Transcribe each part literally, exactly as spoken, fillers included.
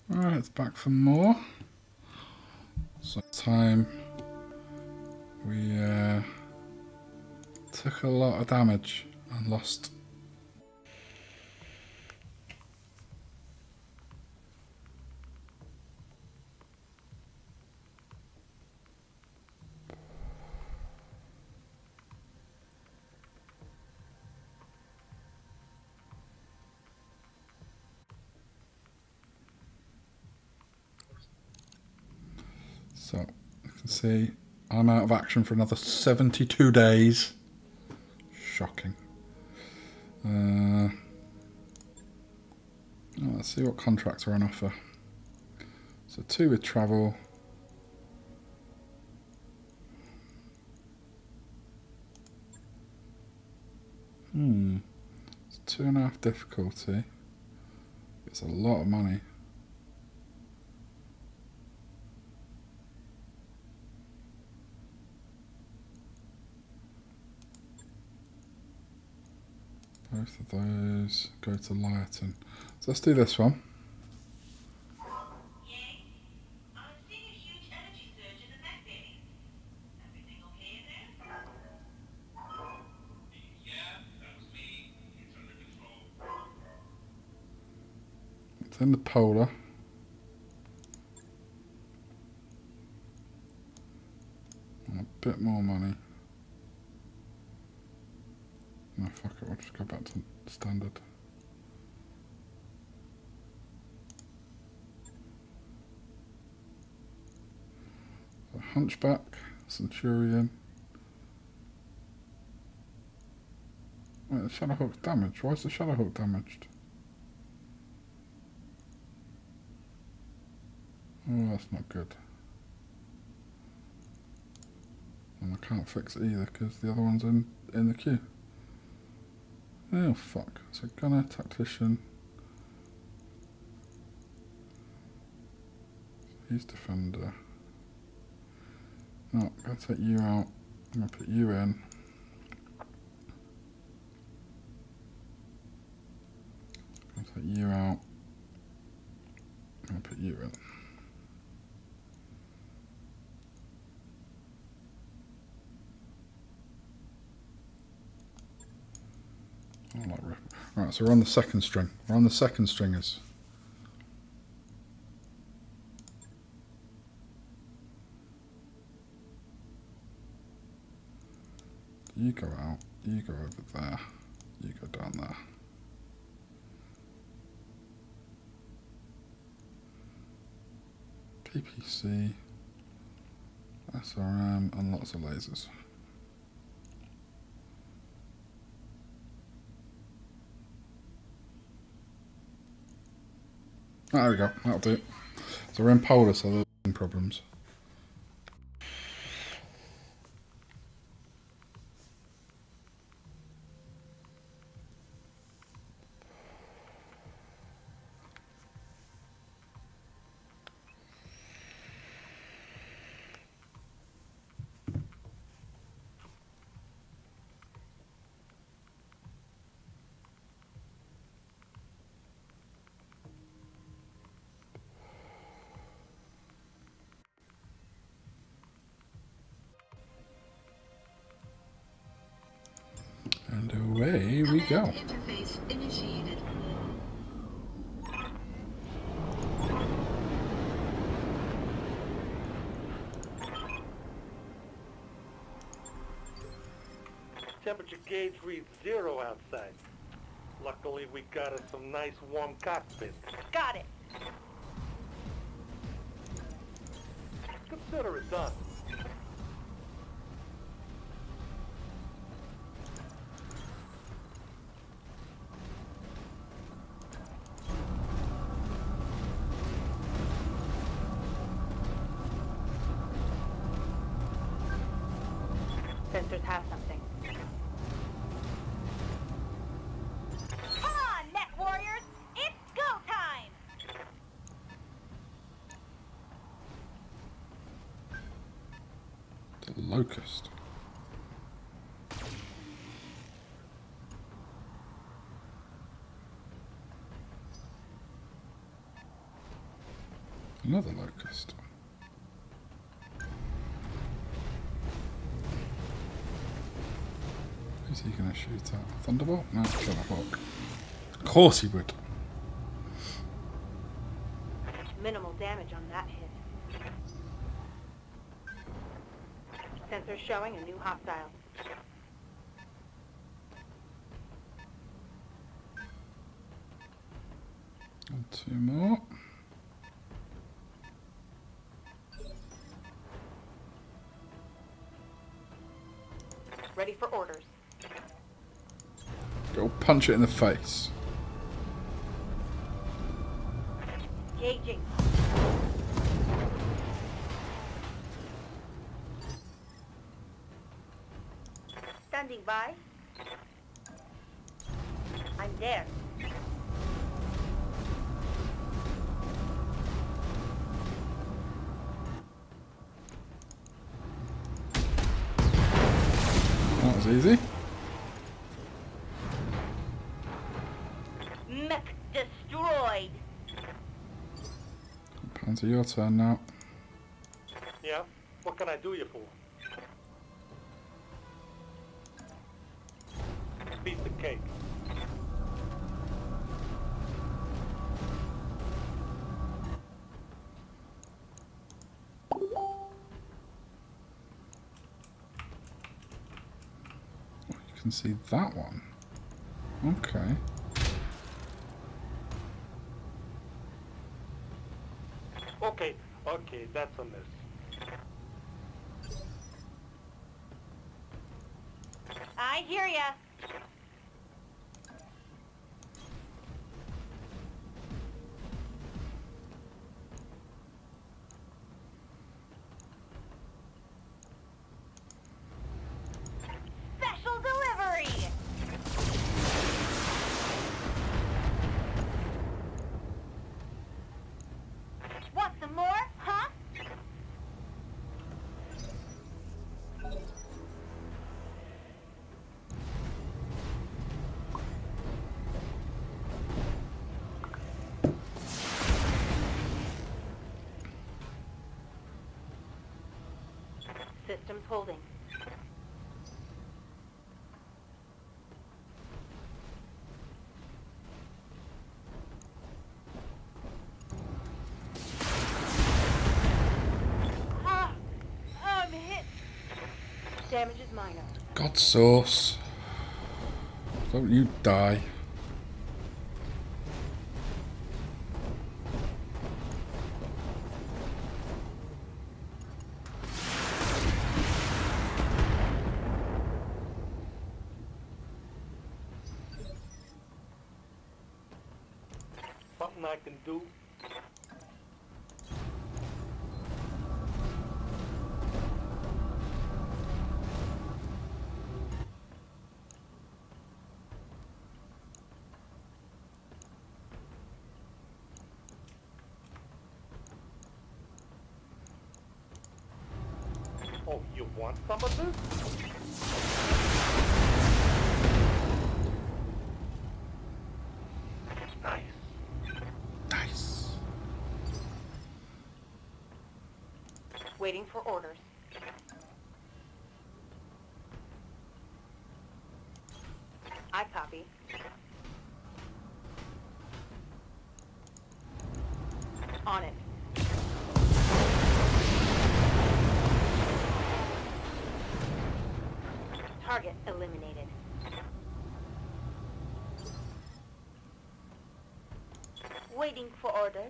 Alright, it's back for more. So time we uh, took a lot of damage and lost. So you can see I'm out of action for another seventy-two days. Shocking. Uh, well, let's see what contracts are on offer. So two with travel. Hmm. It's two and a half difficulty. It's a lot of money. Both of those go to Lyerton. So let's do this one. It's in the polar. And a bit more money. No, fuck it, we'll just go back to standard. So Hunchback, Centurion. Wait, the Shadowhawk's damaged. Why is the Shadowhawk damaged? Oh, that's not good. And I can't fix it either because the other one's in, in the queue. Oh, fuck. So Gunner, Tactician. He's Defender. No, I'm going to take you out. I'm going to put you in. I'm going to take you out. I'm going to put you in. I like rip. Right, so we're on the second string. We're on the second stringers. You go out, you go over there, you go down there. P P C, S R M, and lots of lasers. There we go, that'll do it. So we're in polar, so there's no problems. And away we go. Interface initiated. Temperature gauge reads zero outside. Luckily, we got us some nice warm cockpit. Got it. Consider it done. Sensors have something. Come on, Net Warriors! It's go time! The Locust. Another locust. Who's he going to shoot at? Thunderbolt? No, Killer Hawk. Of course he would. Minimal damage on that hit. Sensor showing a new hostile. And two more. Ready for orders. Go punch it in the face. Engaging. Standing by. I'm there. That was easy. Mech destroyed. Panzer, your turn now. Yeah? What can I do you for? Piece of cake. You can see that one. Okay. Okay, okay, that's a miss. I hear ya. Special delivery. Want some more, huh? Systems holding. Ah, I'm hit. Damage is minor. God sauce. Don't you die. Something I can do? Oh, you want some of this? Nice. Nice. Waiting for orders. I copy. On it. Target eliminated. Waiting for orders.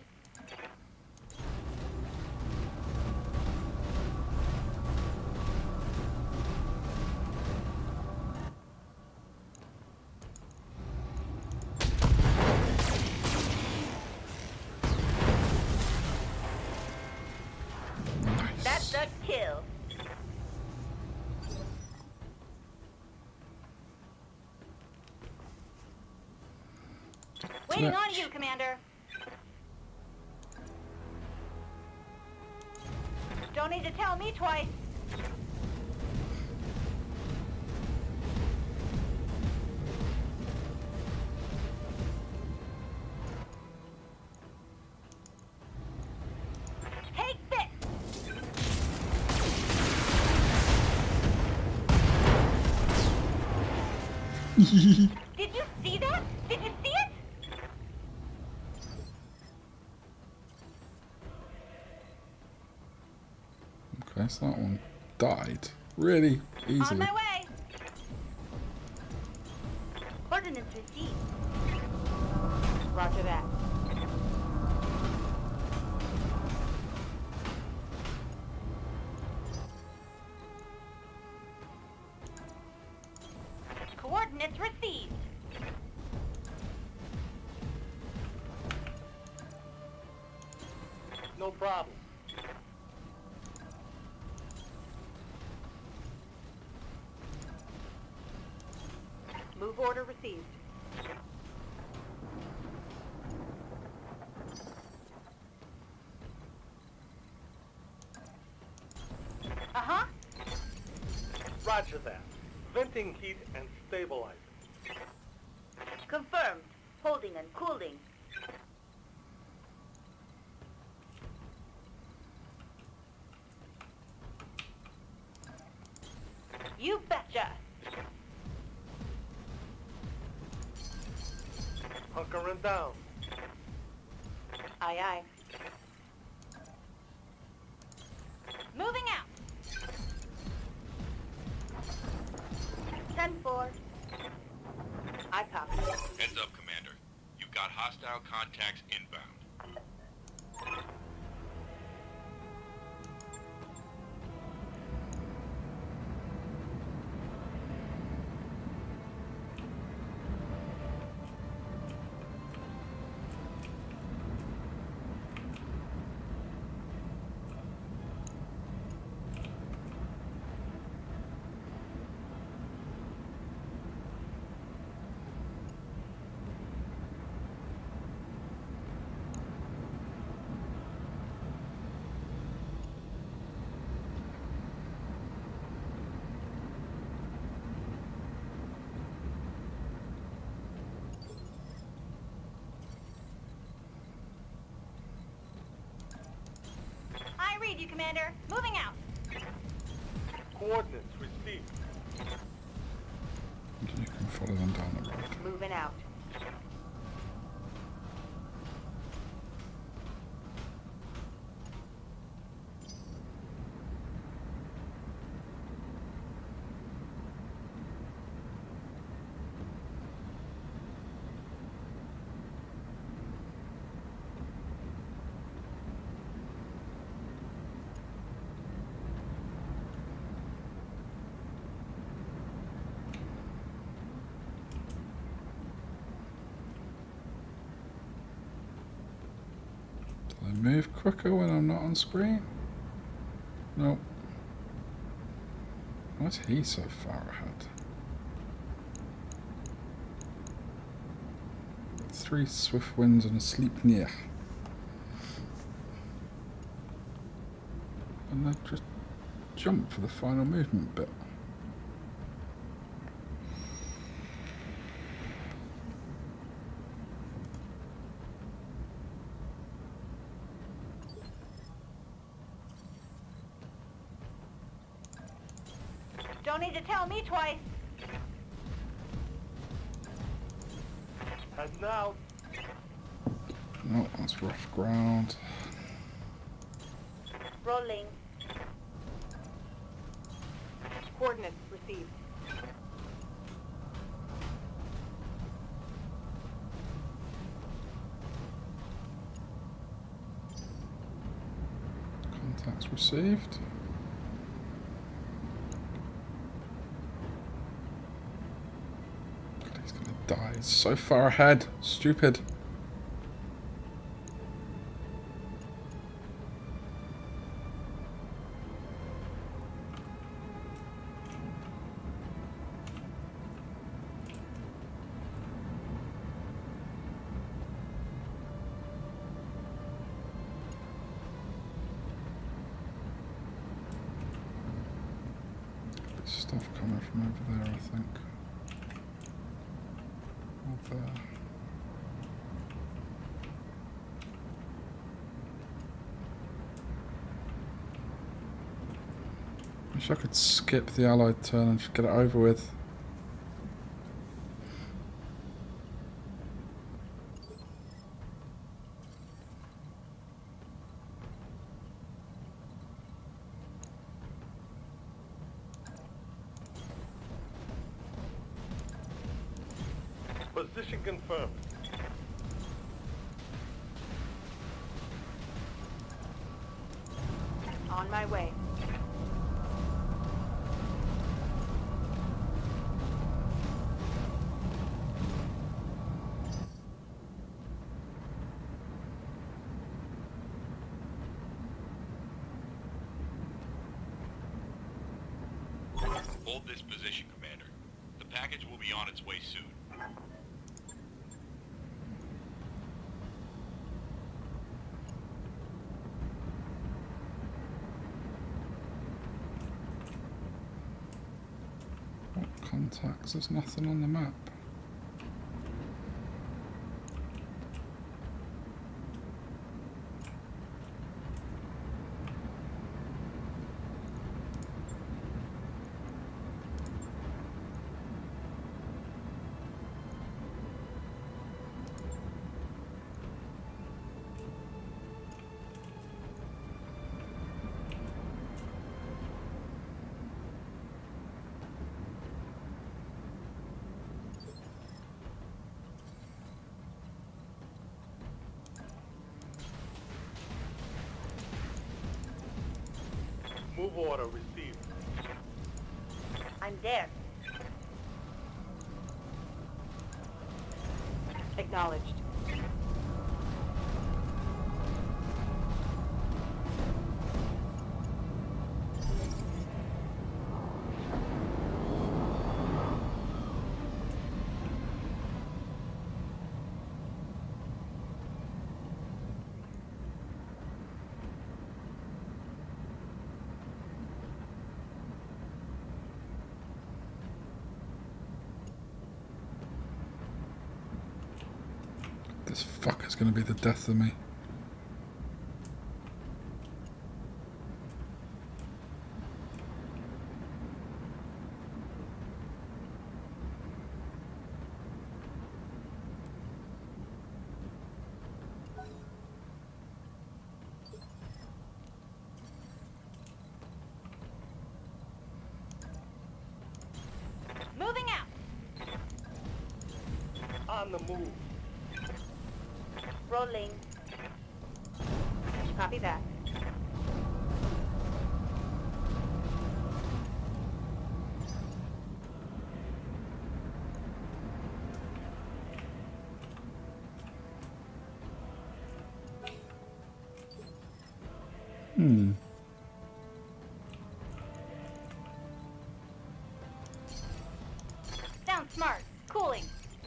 Nice. That's a kill. Waiting on Next. you, Commander. Don't need to tell me twice. Did you see that? Did you see it? Okay, so that one died really On easily. my way. Coordinates received. Roger that. Coordinates received. No problem. Move order received. Uh-huh. Roger that. Venting heat and stabilizing. Confirmed. Holding and cooling. You betcha. Hunkering down. Aye, aye. Moving out. ten four. I copy. Heads up, Commander. You've got hostile contacts inbound. I read you, Commander. Moving out. Coordinates received. And you can follow them down the road. Moving out. Do they move quicker when I'm not on screen? Nope. Why is he so far ahead? Three swift winds and a sleep near. And they just jump for the final movement bit. Don't need to tell me twice. Heading out. No, that's rough ground. Rolling. Coordinates received. Contacts received. God, he's gonna die. He's so far ahead. Stupid. Stuff coming from over there, I think. Or there. Wish I could skip the allied turn and just get it over with. Position confirmed. On my way. Hold this position, Commander. The package will be on its way soon. What contacts? There's nothing on the map. Move order received. I'm there. Acknowledged. This fucker's gonna be the death of me. Moving out. On the move. Rolling. Copy that. Hmm. Sound smart. Cooling.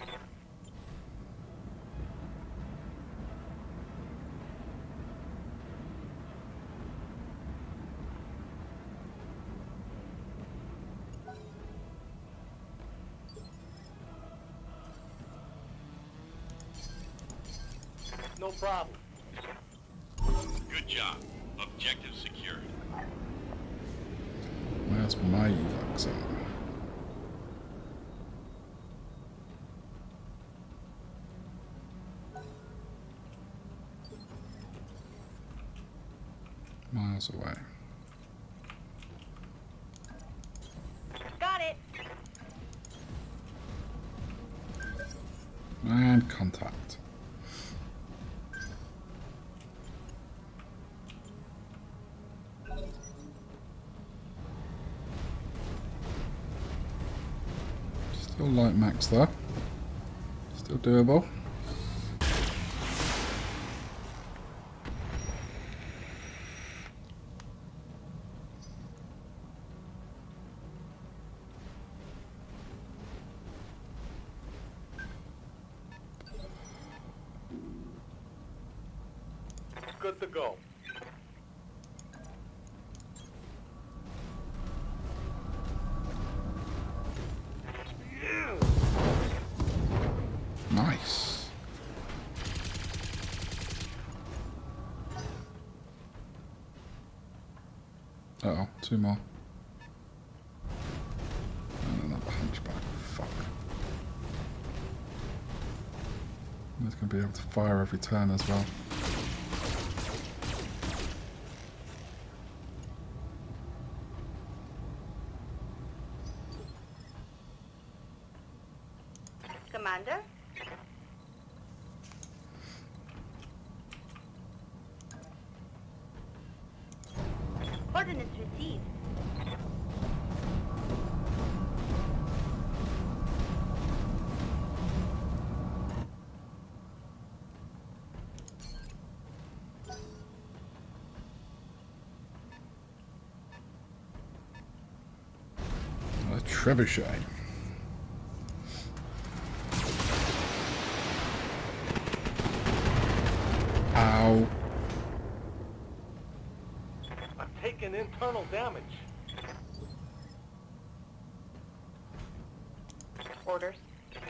No problem. Good job. Objective secured. Where's my evacs at? Miles away. Got it. And contact. Still light max there. Still doable. Good to go. Nice. Uh oh, two more. And another hunchback. Fuck. He's going to be able to fire every turn as well. Commander? Coordinates received. A trebuchet. Ow. I'm taking internal damage. Orders.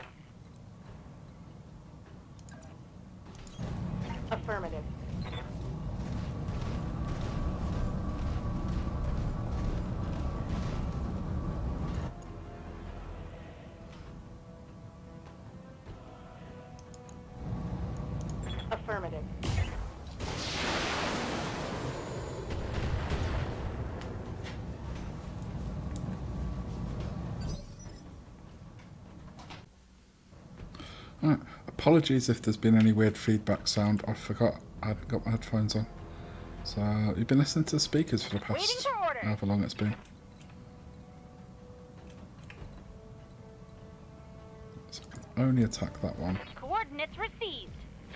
Affirmative. Affirmative. Right. Apologies if there's been any weird feedback sound. I forgot I hadn't got my headphones on. So you've been listening to the speakers for the Waiting past for orders. however long it's been. So I can only attack that one. Coordinates received.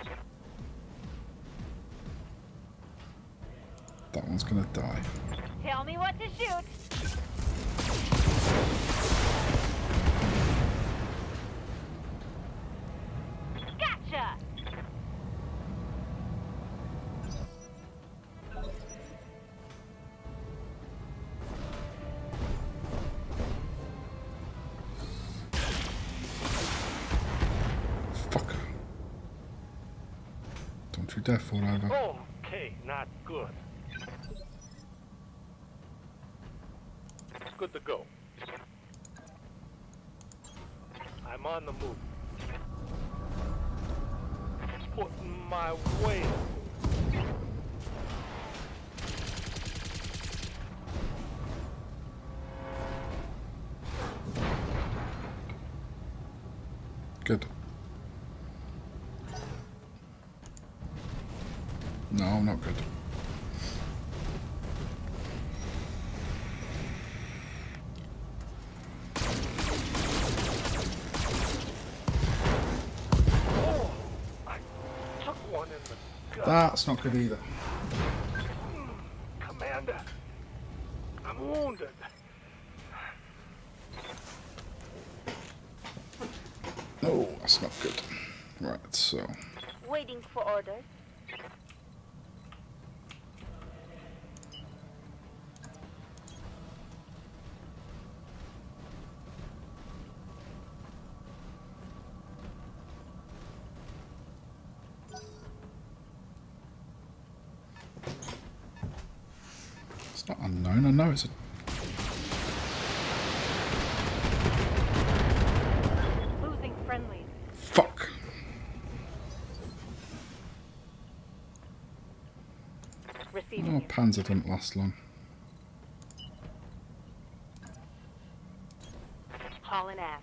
That one's gonna die. Tell me what to shoot. Gotcha. Fuck. Don't you dare fall over. Okay, not good. Good to go. I'm on the move. Putting my weight. Good. No, not good. Oh, I took one in the gut. That's not good either. Commander, I'm wounded. No, that's not good. Right, so Waiting for orders. it's not unknown. I know it's a Losing friendlies. fuck. Receiving Oh, you. Panzer didn't last long. Hauling ass.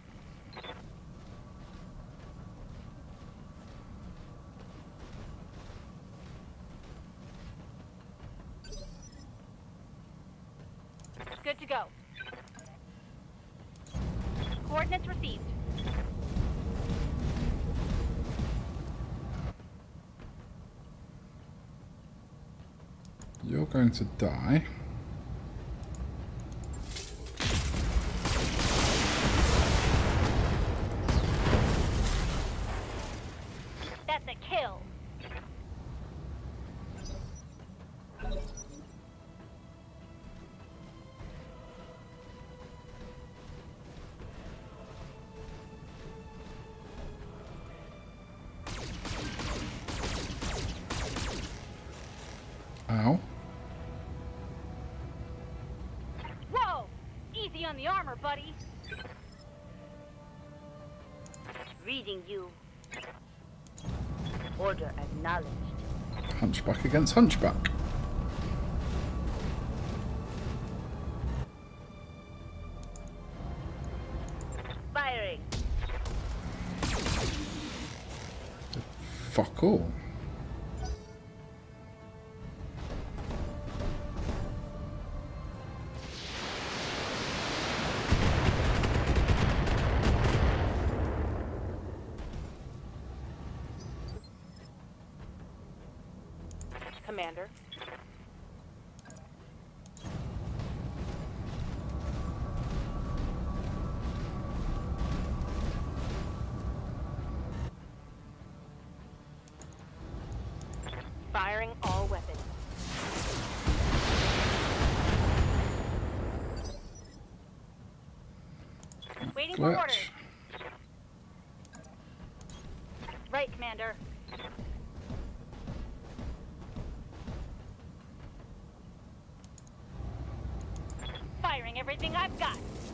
Good to go. Coordinates received. You're going to die. That's a kill. Ow. Whoa! Easy on the armor, buddy. Reading you. Order acknowledged. Hunchback against hunchback. Firing. Fuck all. Commander. Firing all weapons. Waiting for Glitch. orders. Right, Commander. Firing everything I've got.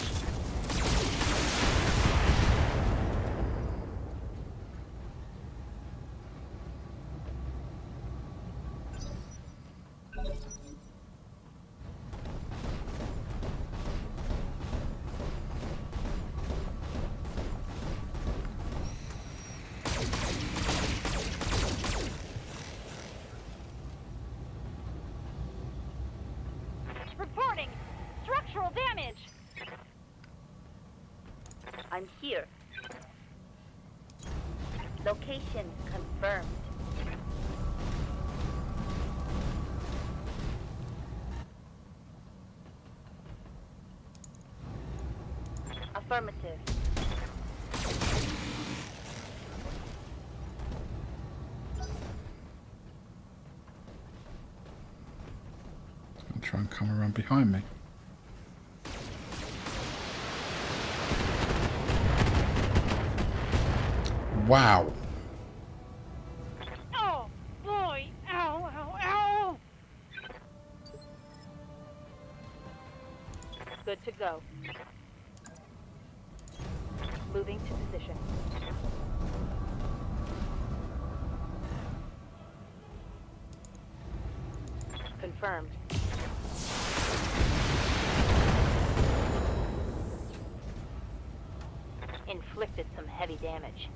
Reporting structural damage. I'm here. Location confirmed. Affirmative. I'll try and come around behind me. Wow. Oh boy! Ow! Ow! Ow! Good to go. Moving to position. Confirmed. Inflicted some heavy damage.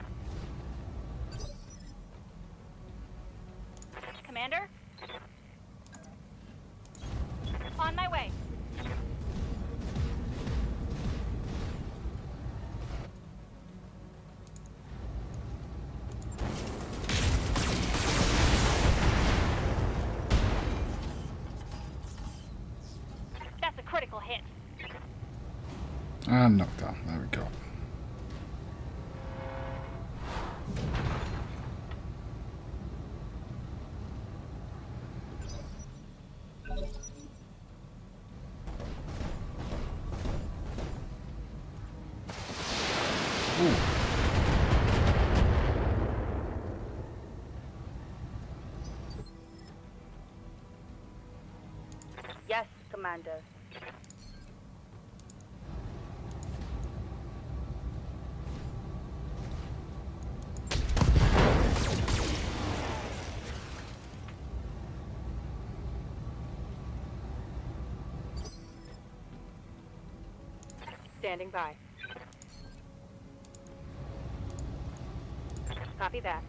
Commander? On my way. That's a critical hit. And knocked down. There we go. Ooh. Yes, Commander. Standing by. Copy that.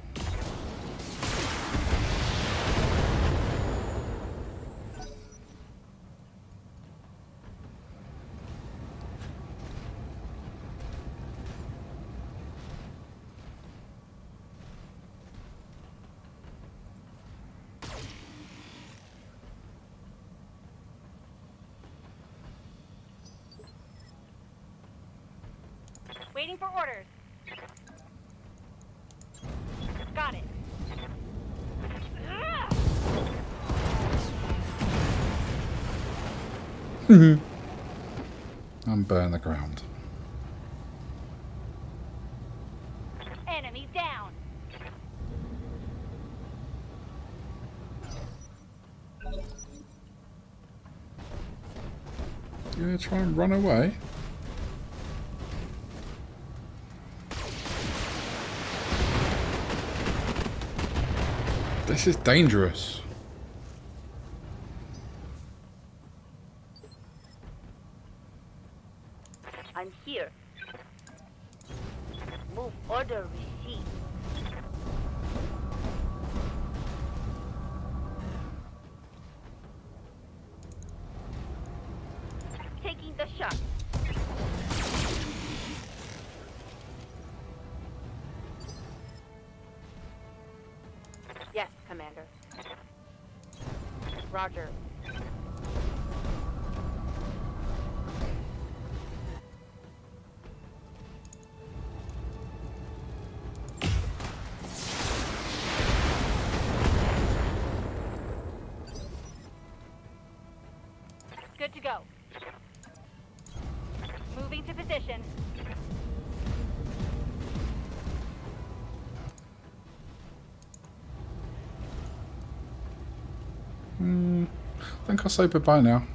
Waiting for orders. Got it. And burn the ground. Enemies down. You gonna try and run away? This is dangerous. I'm here. Move order received. Taking the shot. Yes, Commander. Roger. Good to go. Moving to position. Hmm. I think I'll say goodbye now.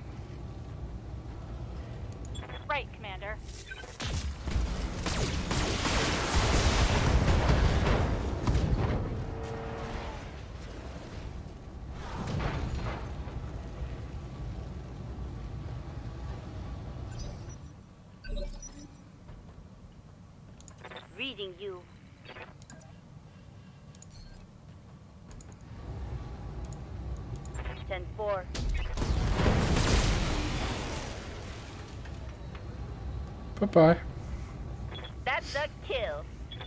Right, Commander. Reading you. ten four. Bye-bye. That's a kill.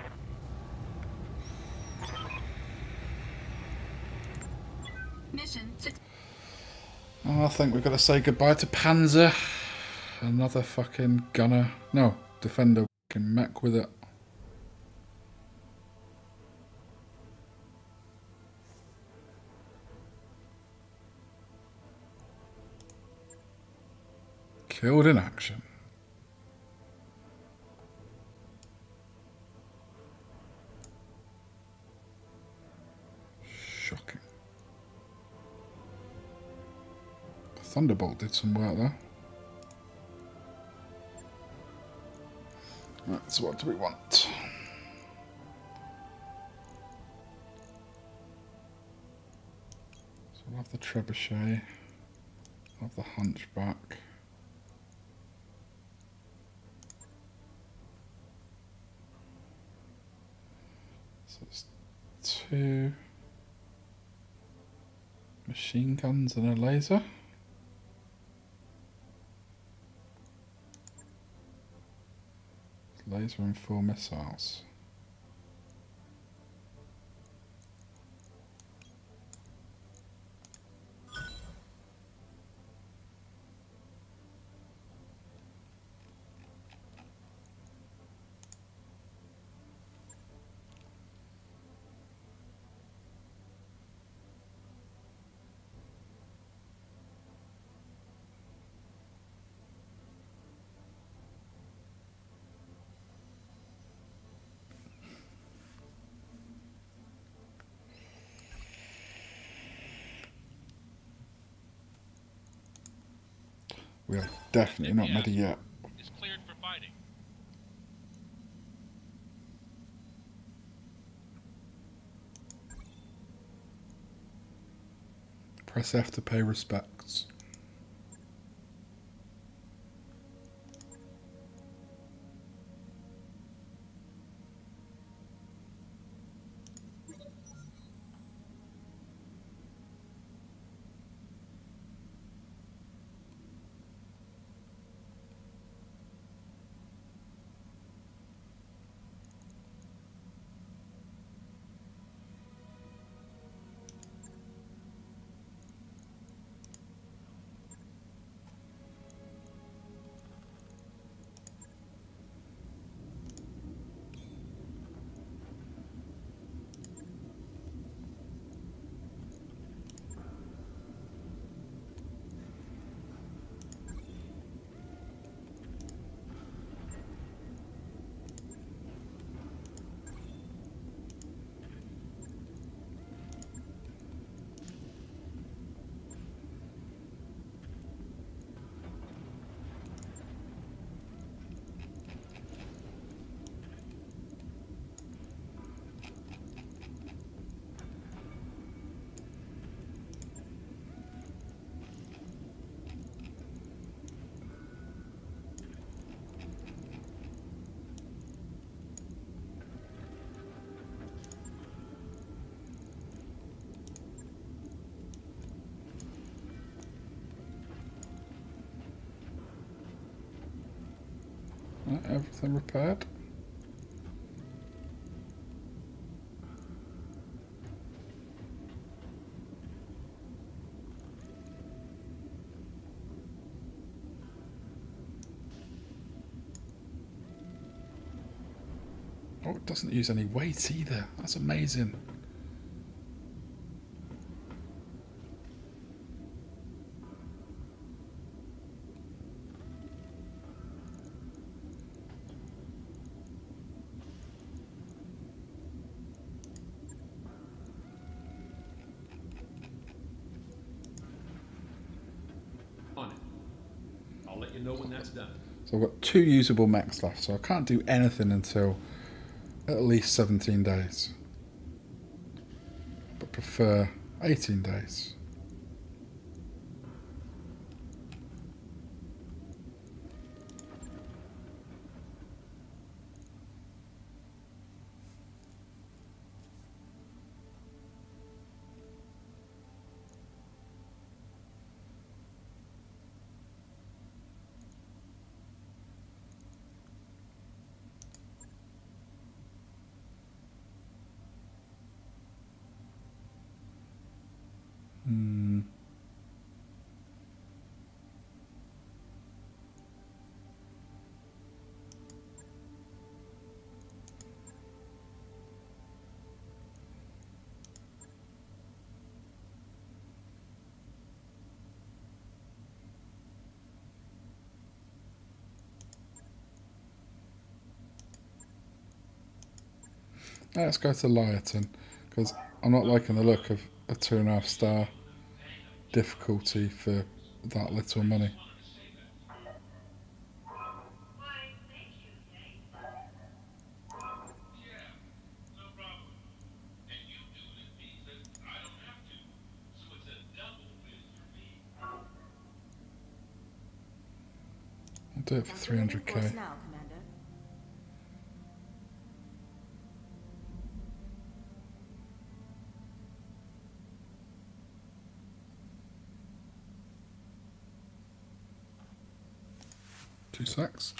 Mission suc- Oh, I think we've got to say goodbye to Panzer. Another fucking gunner. No, defender fucking mech with it. Killed in action. Shocking. Thunderbolt did some work there. Right, so what do we want? So we'll have the trebuchet. We'll have the hunchback. So it's two machine guns and a laser. Laser and four missiles. We are definitely not ready yet. It's cleared for fighting. Press F to pay respects. Right, everything repaired. Oh, it doesn't use any weight either. That's amazing. On it. I'll let you know when that's done. So I've got two usable mechs left, so I can't do anything until at least seventeen days. But prefer eighteen days. Hmm. Let's go to Liarton, because I'm not liking the look of a two and a half star difficulty for that little money. I'll do it for three hundred K. Now, Commander. Two sacks.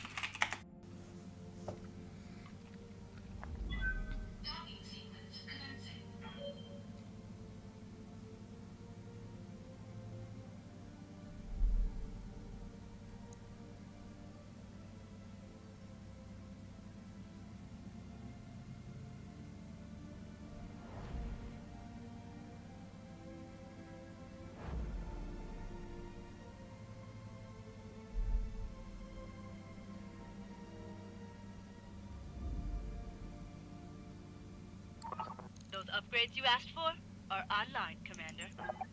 Those upgrades you asked for are online, Commander.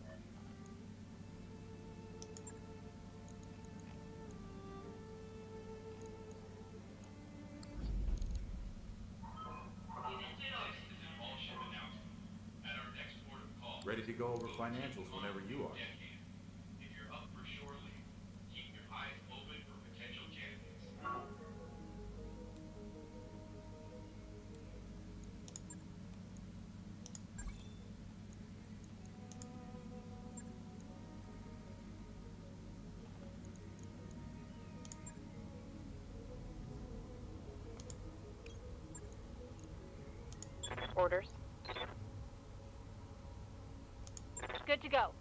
Ready to go over financials whenever you are. If you're up for shore leave, keep your eyes open for potential candidates. Orders. Good to go.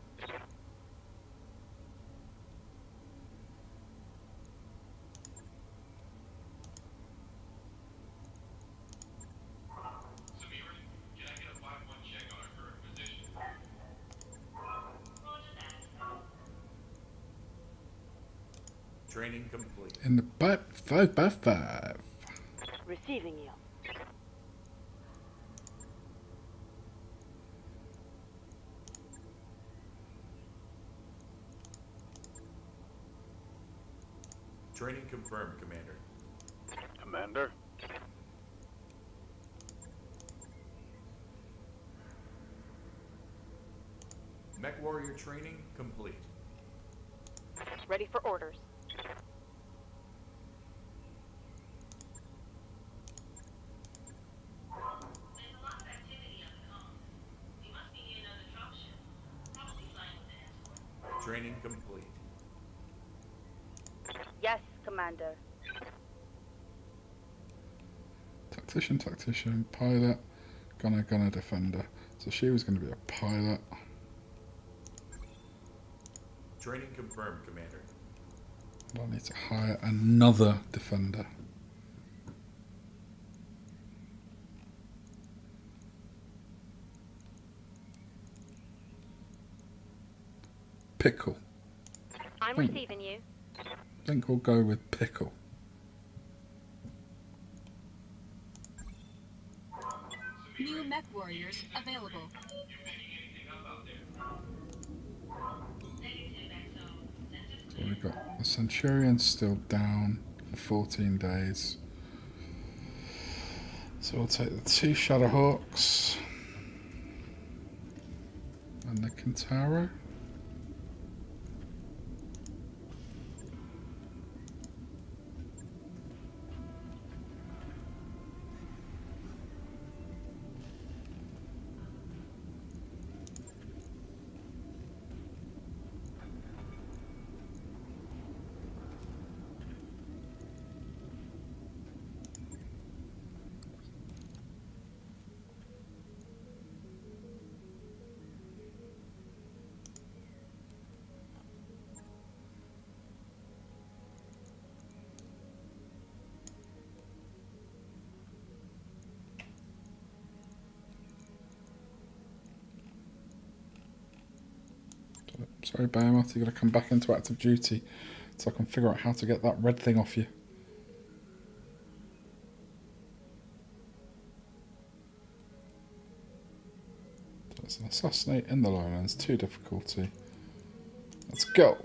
Samira, can I get a five one check on our current position? Training complete. In the pipe, five by five. Receiving you. Training confirmed, Commander. Commander? Mech Warrior training complete. Ready for orders. Training complete. Yes, Commander. Tactician, tactician, pilot, gunner, gunner, defender. So she was going to be a pilot. Training confirmed, Commander. And I need to hire another defender. pickle. I'm Thank- receiving you. I think we'll go with pickle. New mech warriors available. So we've got the Centurion still down for fourteen days. So we'll take the two Shadowhawks and the Kintaro. Sorry, Behemoth, you're going to come back into active duty so I can figure out how to get that red thing off you. So it's an assassinate in the lowlands, two difficulty. Let's go.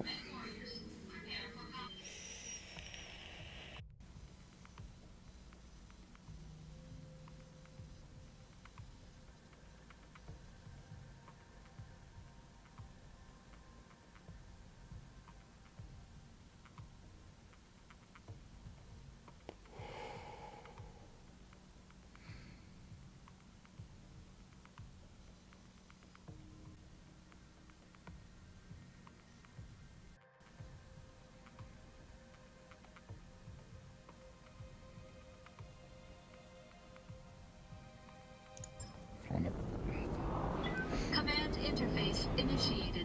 Command interface initiated.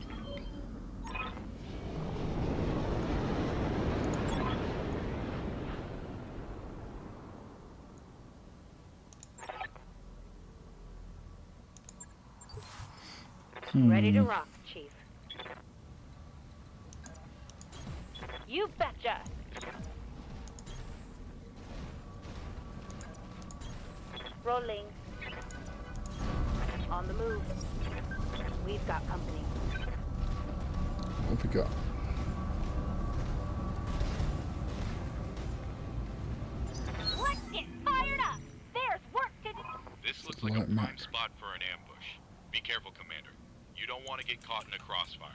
Ready to rock, Chief. You betcha. Rolling. On the move. We've got company. What have we got? Let's get fired up. There's work to do. This looks like a prime spot for an ambush. Be careful, Commander. You don't want to get caught in a crossfire.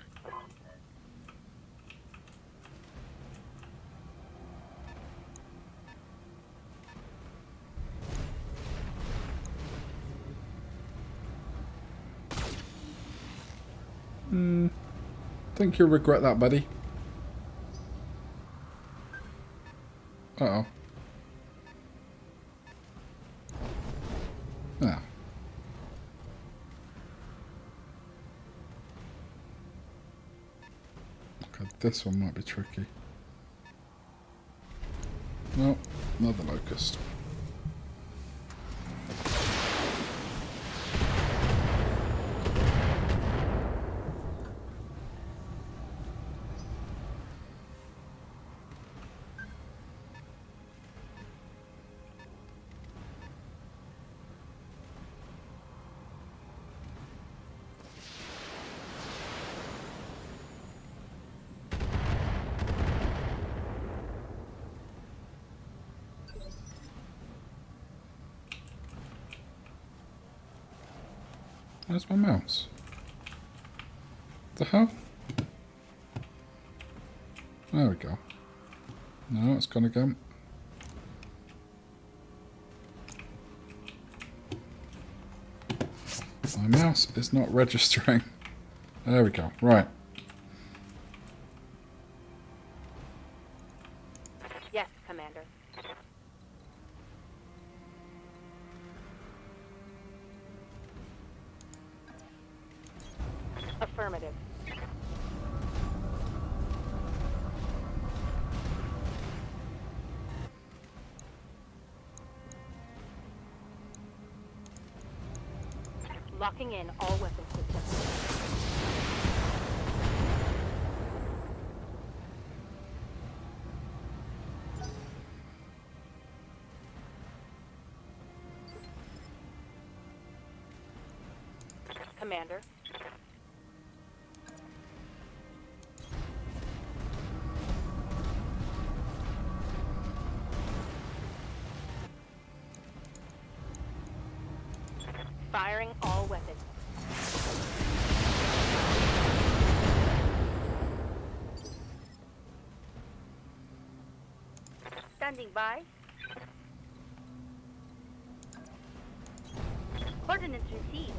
Hmm. Think you'll regret that, buddy. Uh oh. Ah. Okay, this one might be tricky. No, another locust. Where's my mouse? The hell? There we go. No, it's gone again. My mouse is not registering. There we go. Right. Yes, Commander. Affirmative. Locking in all weapon systems. Commander. Firing all weapons. Standing by. Coordinates received.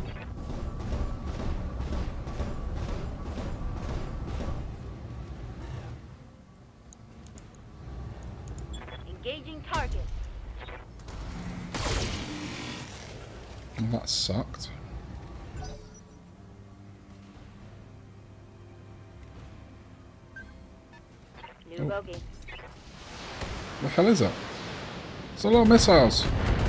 Engaging target. Well, that sucked. New Oh. bogey. The hell is that? It's a lot of missiles.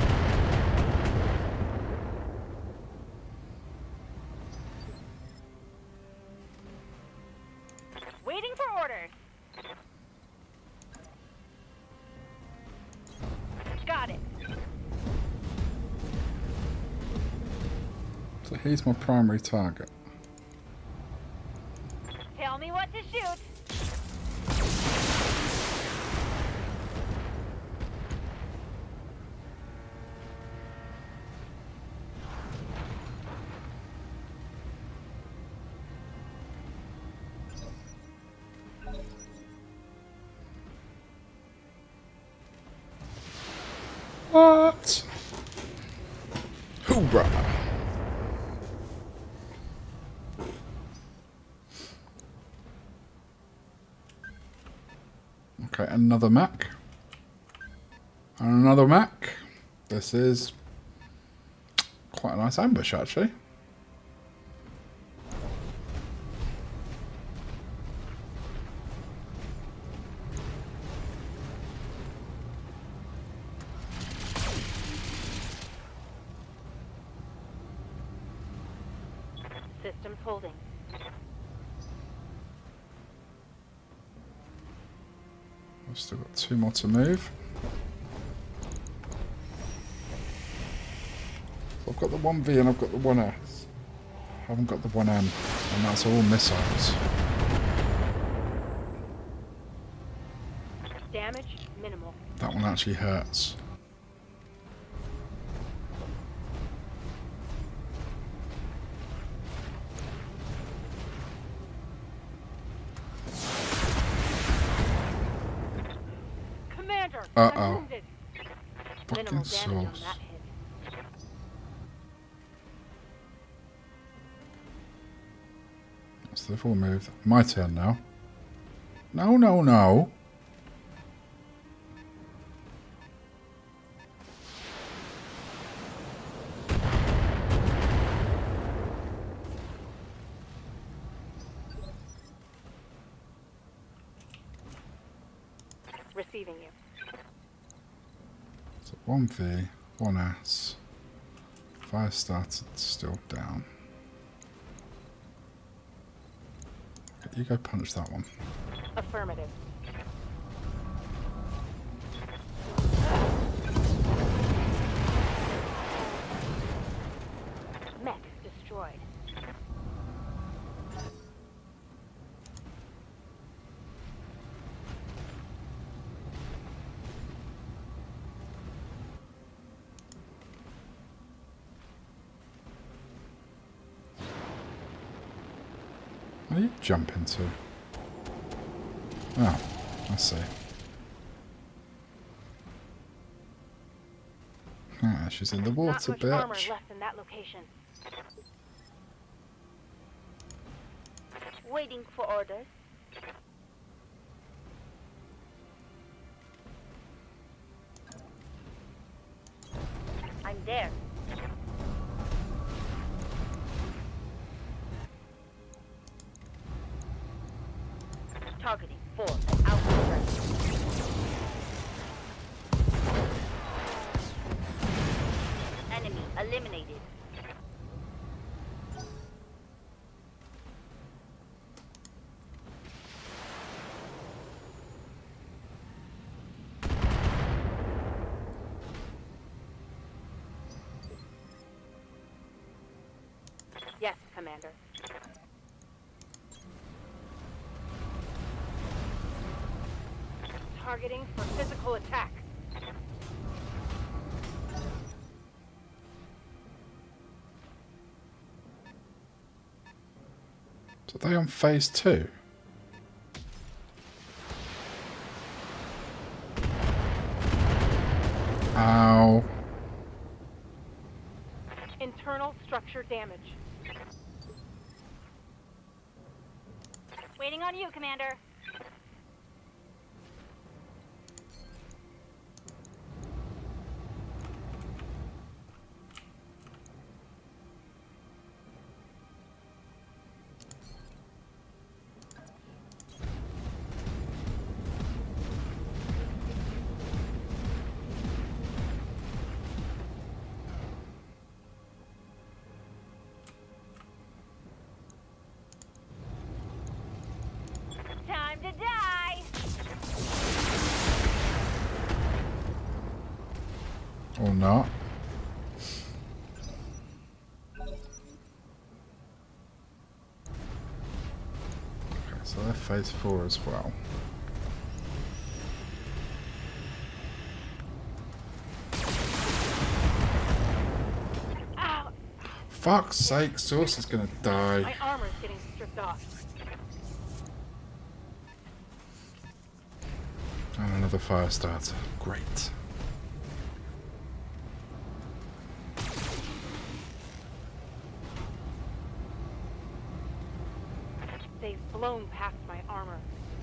Waiting for orders. Got it. So he's my primary target. Tell me what to shoot. What? Hoorah! Okay, another Mac. And another Mac. This is quite a nice ambush, actually. Systems holding. I've still got two more to move. So I've got the one V and I've got the one S. I haven't got the one M, and that's all missiles. Damage minimal. That one actually hurts. Commander. Uh-oh. I'm wounded. Fucking Minimal damage on sauce. that hit. So they've all moved. My turn now. No, no, no. Receiving you. So one V, one S. Fire started still down. Okay, you go punch that one. Affirmative. Mech destroyed. What are you jumping to? Oh, I see. Ah, she's in the water, Not much armor bitch. left in that location. Waiting for orders. I'm there. Targeting for an outpost. Enemy eliminated. Commander. Targeting for physical attack. So are they on phase two? Ow. Internal structure damage. Waiting on you, Commander. Time to die! Or not. Okay, so they're phase four as well. Ow! Fuck's sake, Source is gonna die. My armor's getting stripped off. And another fire starter. Great. They've blown past my armor.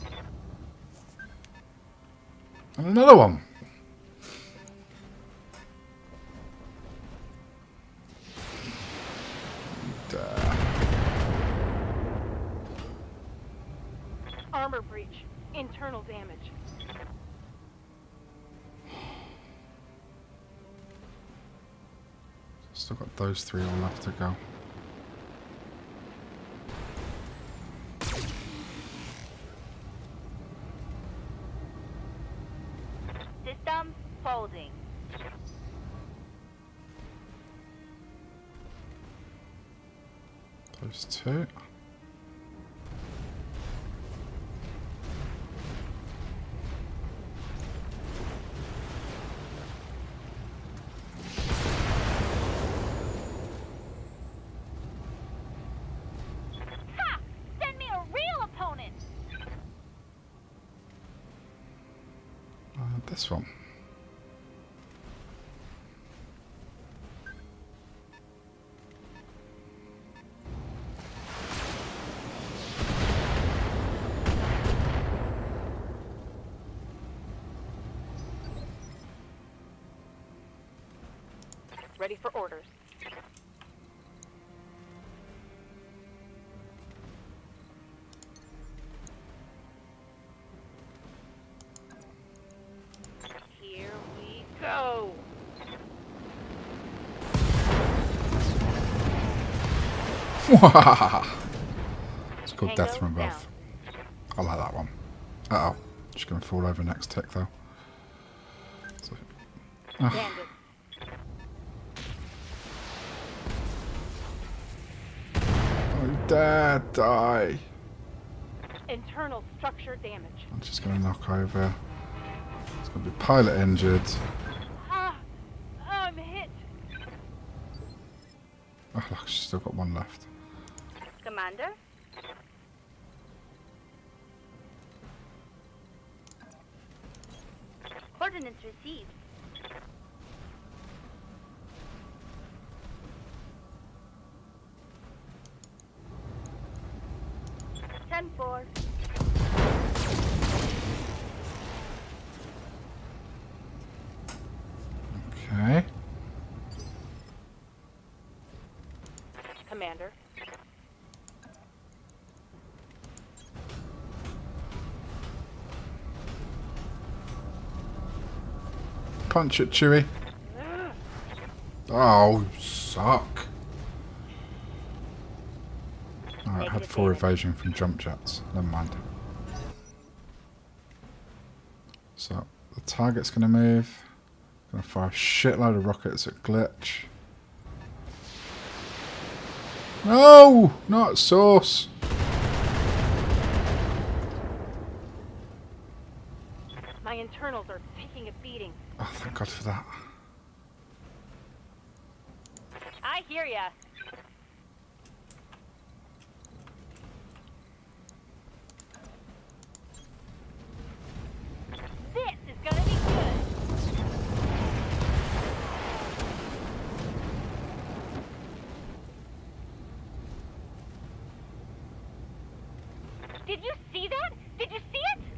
And another one. Duh. Armor breach. Internal damage. Still got those three all left to go. System folding. Those two. Ha! Send me a real opponent. Uh, this one. Ready for orders. Here we go. It's called Death from Above. I like that one. Uh oh. Just gonna fall over next tick though. So, ah. Bandit. Oh, Dad, die. Internal structure damage. I'm just gonna knock over. It's gonna be pilot injured. Ah! I'm hit. Oh, look, she's still got one left. Commander? Coordinates received. ten four. Okay. Commander. Punch it, Chewie. Oh, you suck. Alright, I had four evasion from jump jets. Never mind. So, the target's going to move. Going to fire a shitload of rockets at Glitch. No! Not Source. My internals are taking a beating. Oh, thank God for that. I hear ya. This is gonna be good. Did you see that? Did you see it?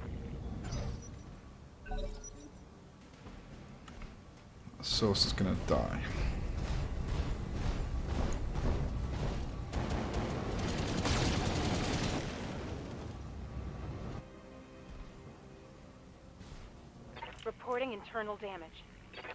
Source is gonna die. Reporting internal damage.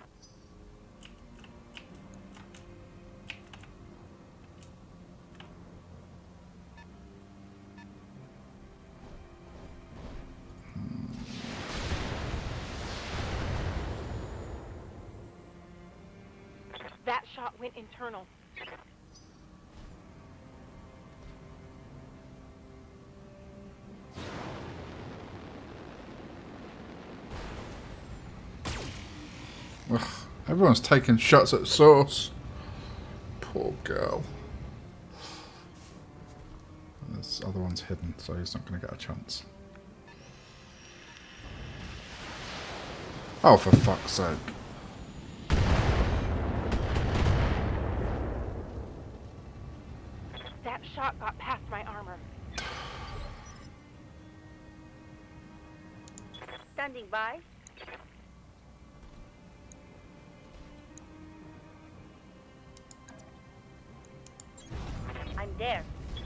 That shot went internal. Ugh, everyone's taking shots at Source. Poor girl. And this other one's hidden, so he's not going to get a chance. Oh, for fuck's sake. That shot got past my armor. Standing by. I'm there.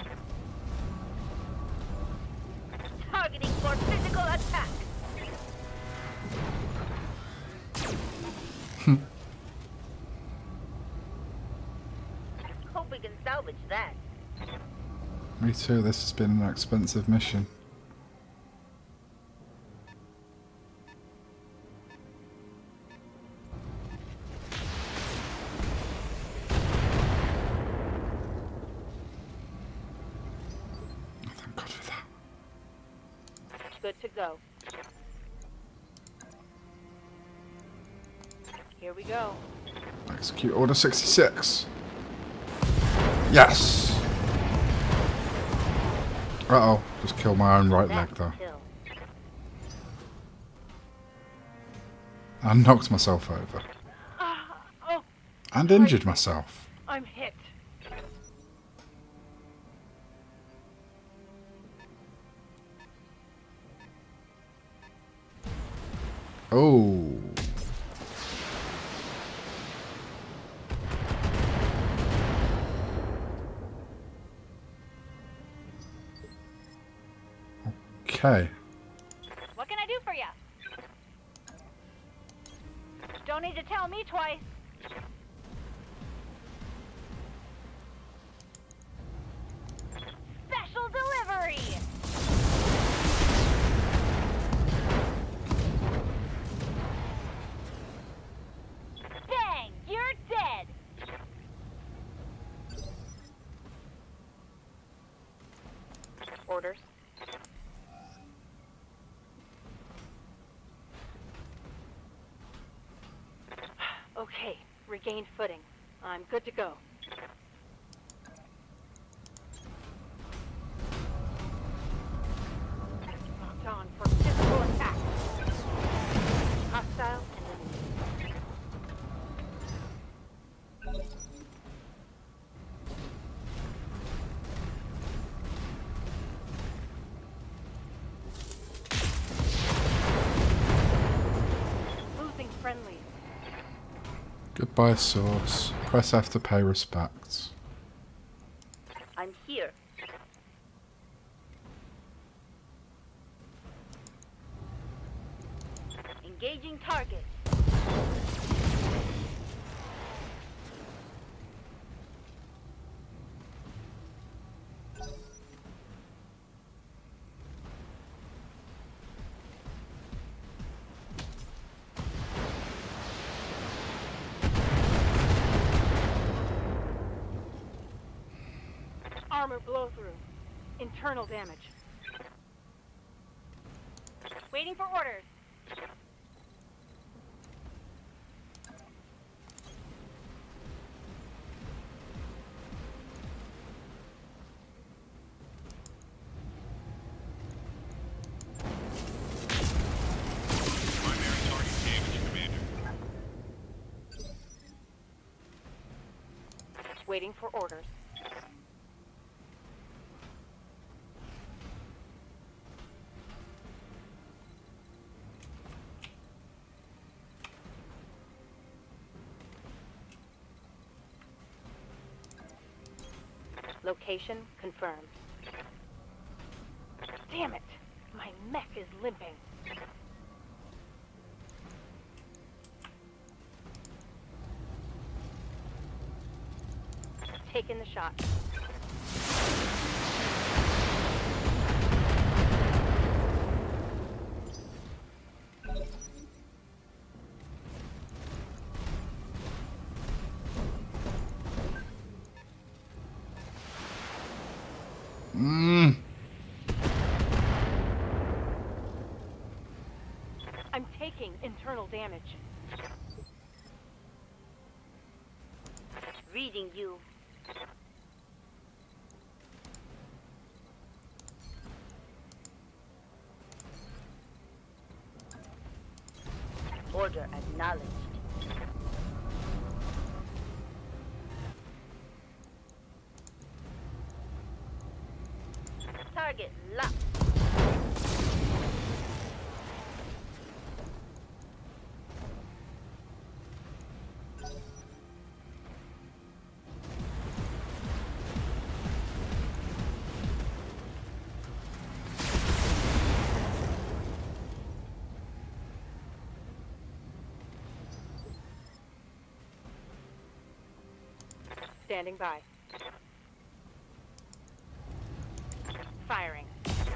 Targeting for physical attack. Hope we can salvage that. Me too, this has been an expensive mission. Thank God for that. Good to go. Here we go. Execute Order sixty-six. Yes! Uh-oh, just killed my own right leg though. And knocked myself over. Uh, oh, And injured myself. I'm hit. Oh. Okay. What can I do for you? Don't need to tell me twice. Special delivery! Bang! You're dead! Orders. Okay, regained footing. I'm good to go. Locked on for physical attack. Hostile and enemy. Losing friendly. Goodbye, Source. Press F to pay respects. I'm here. Engaging target. blow-through. Internal damage. Waiting for orders. Primary target damage, Commander. Waiting for orders. Location confirmed. Damn it! My mech is limping. Taking the shot. Mmm. I'm taking internal damage. Reading you. Order acknowledged. Target locked. Standing by. Firing.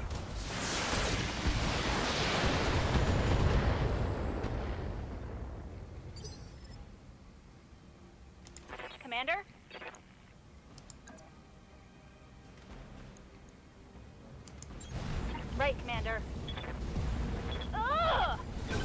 Commander? Right, Commander. Ugh!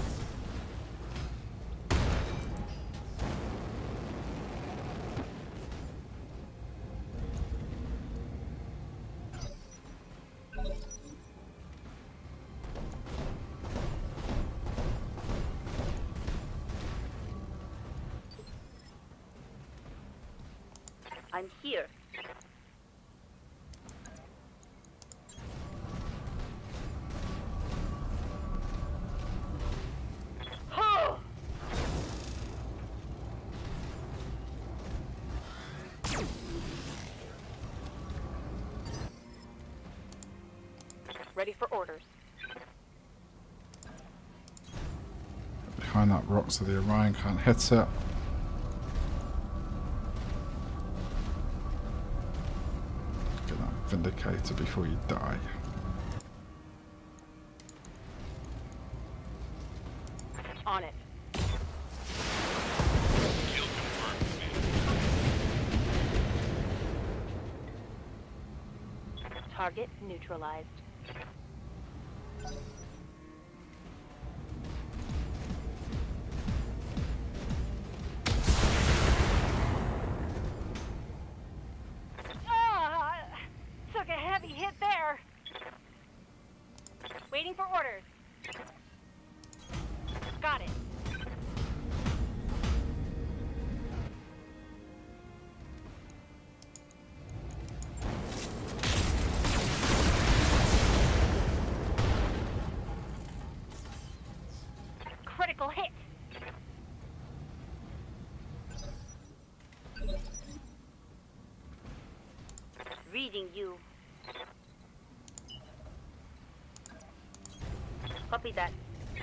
I'm here. Oh! Ready for orders. Behind that rock so the Orion can't hit it. Get that Vindicator before you die. On it. Kill confirmed, Commander. Target neutralized. Ah! Took a heavy hit there. Waiting for orders. Got it. Critical hit. Reading you. Copy that.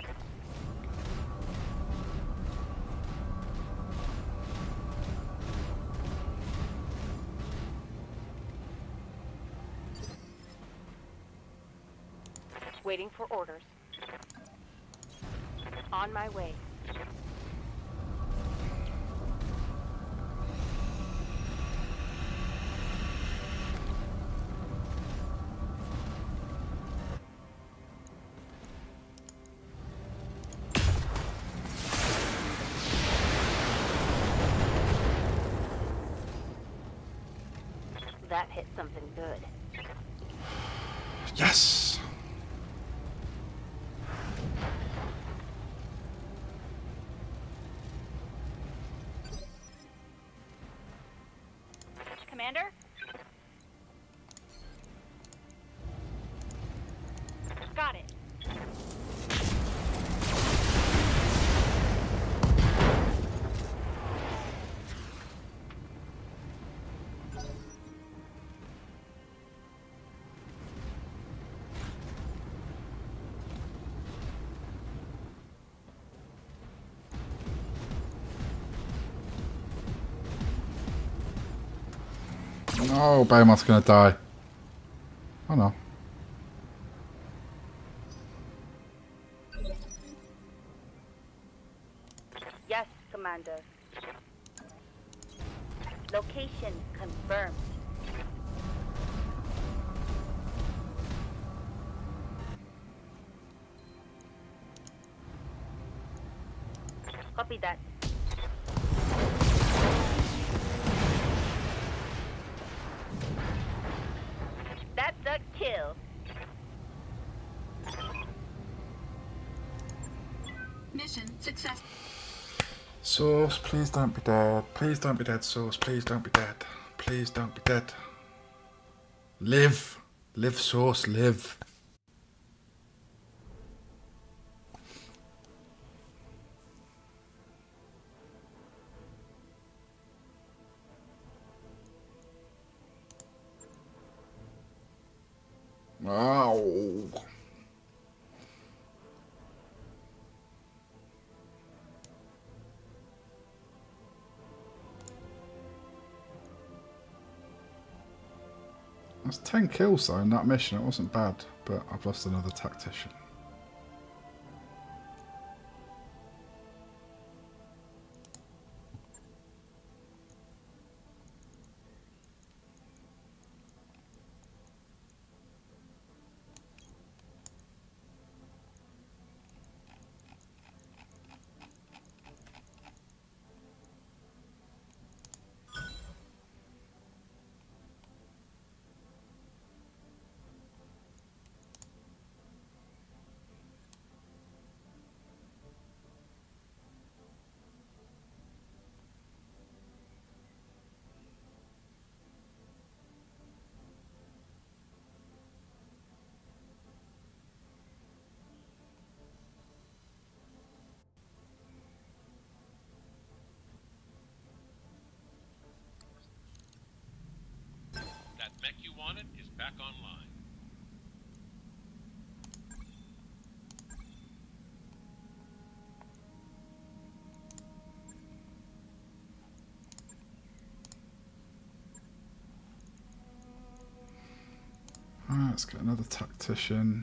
Waiting for orders. On my way. hit something good. Yes! Commander? Got it. No, Behemoth's gonna die. Oh no. Yes, Commander. Location confirmed. Copy that. That's a kill. Mission success. Source, please don't be dead. Please don't be dead, Source. Please don't be dead. Please don't be dead. Live. Live, Source, live. Wow. That's ten kills though in that mission. It wasn't bad, but I've lost another tactician. That mech you wanted is back online. Alright, let's get another tactician.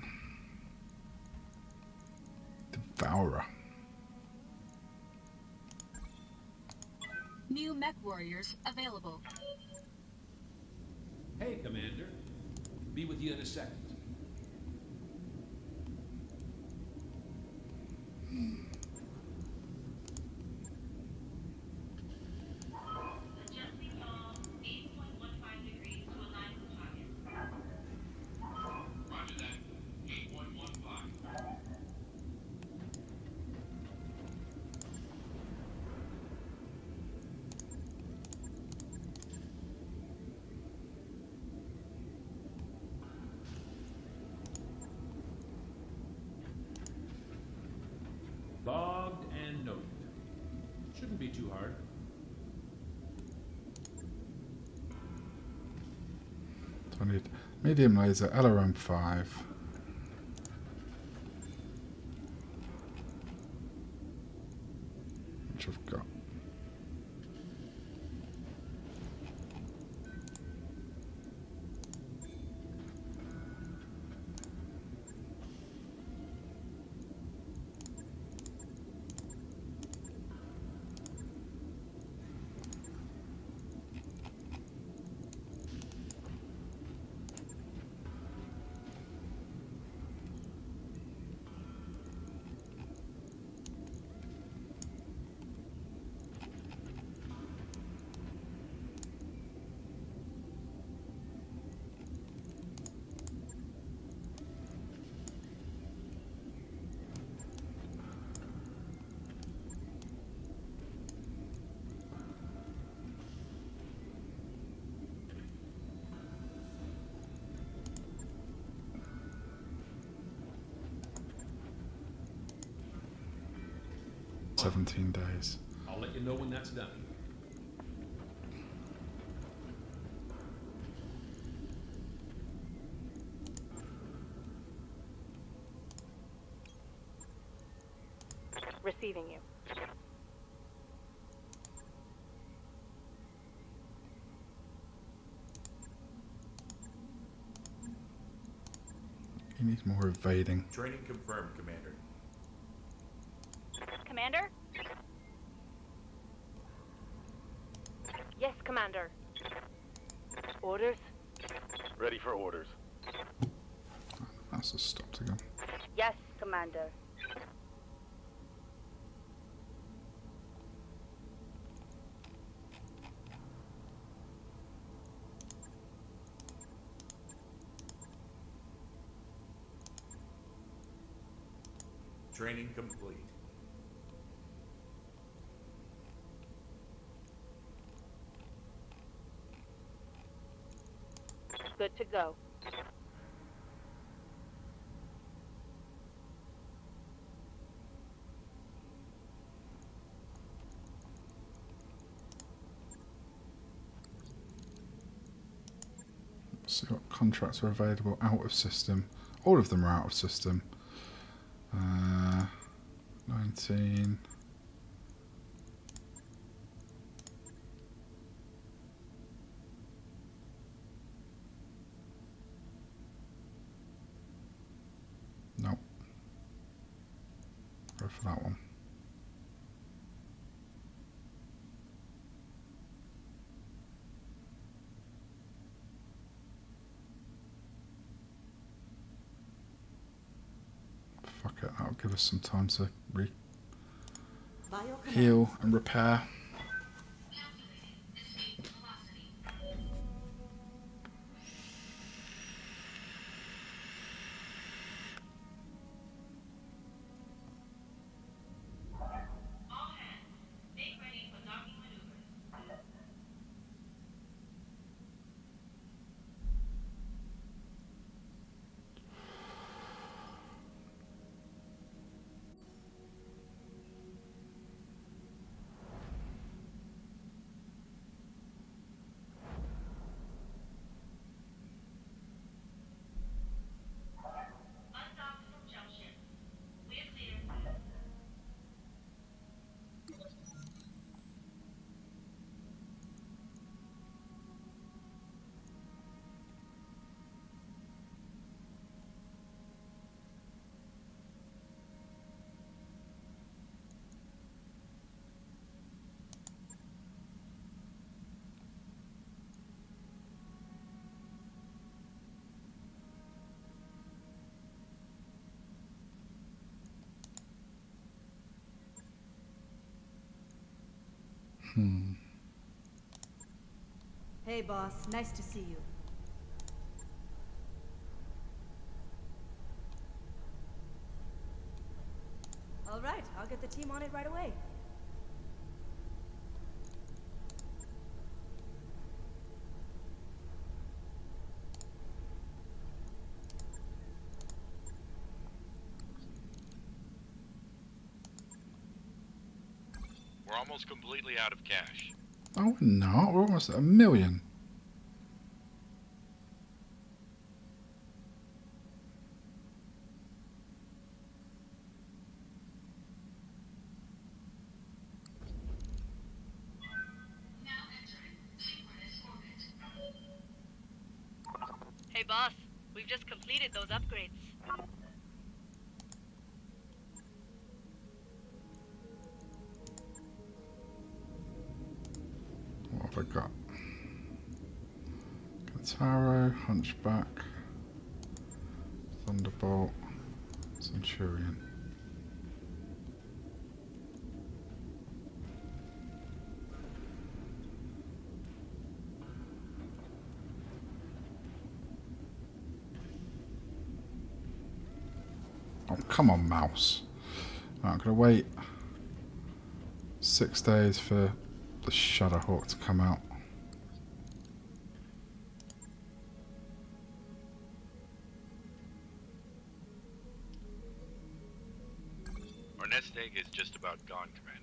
Devourer. New mech warriors available. Hey, Commander. Be with you in a second. Adjusting yaw eight point one five degrees to align with target. Roger that. eight point one five. Logged and noted. Shouldn't be too hard. So I need medium laser, L R M five. Which I've got. seventeen days. I'll let you know when that's done. Receiving you. He needs more evading. Training confirmed, Commander. Commander? Yes, Commander. Orders? Ready for orders. That's just stopped again. Yes, Commander. Training complete. Good to go. Let's see what contracts are available out of system. All of them are out of system. Uh, nineteen. Nope. Go for that one. Fuck it, that'll give us some time to re heal and repair. All hands, make ready for docking maneuvers. Undocked from jump ship. We're clear. Hmm. Hey boss, nice to see you. All right, I'll get the team on it right away. We're almost completely out of cash. Oh, we're not. We're almost at a million. Now entering synchronous orbit. Hey boss, we've just completed those upgrades. What have I got? Kataro, Hunchback, Thunderbolt, Centurion. Oh, come on, mouse. Right, I'm going to wait six days for the Shadowhawk to come out. Are Our nest egg is just about gone, Commander.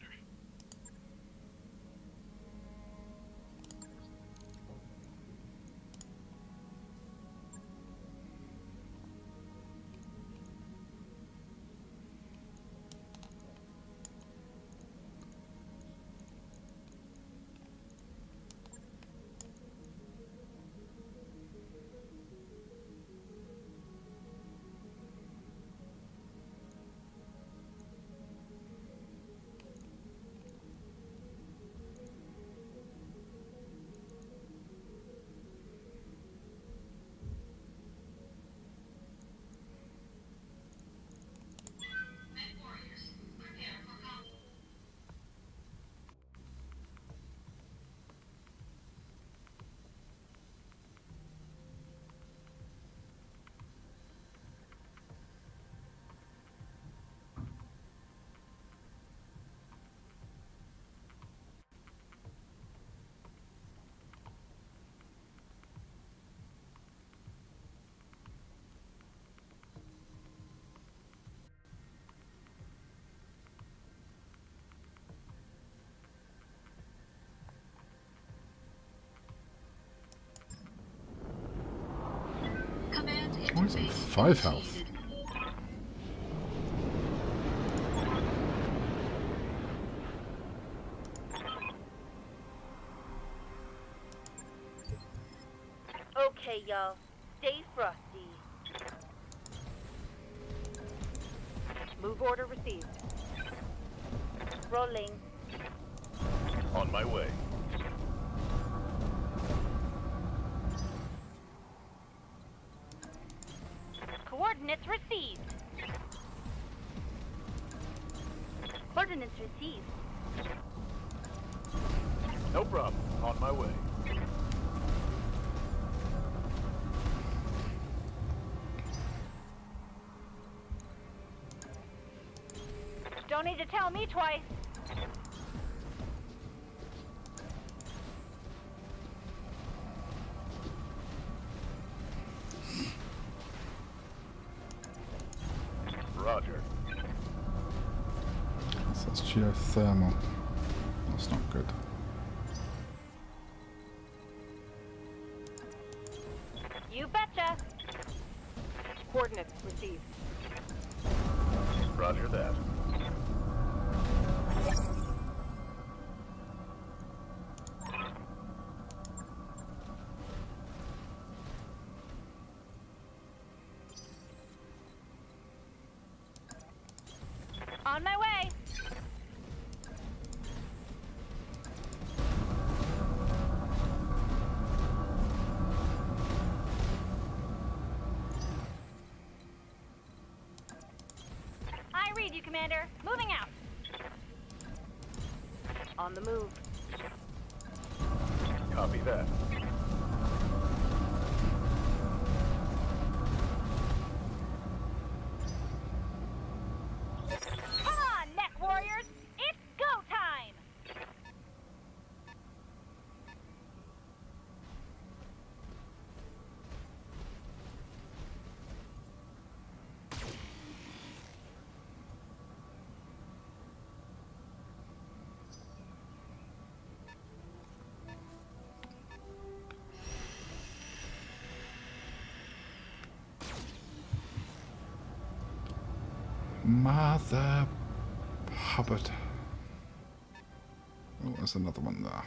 Med warriors, prepare for combat. Command Why is it interface five health? initiated. Okay, y'all. Stay frosty. Move order received. Rolling. On my way. Coordinates received. Coordinates received. No problem. On my way. Don't need to tell me twice. Roger. So that's geothermal. That's not good. You betcha. Coordinates received. Roger that. On my way. I read you, Commander. Moving out. On the move. Copy that. Come on, Net Warriors. It's go time. Mother Hubbard. Oh, there's another one there.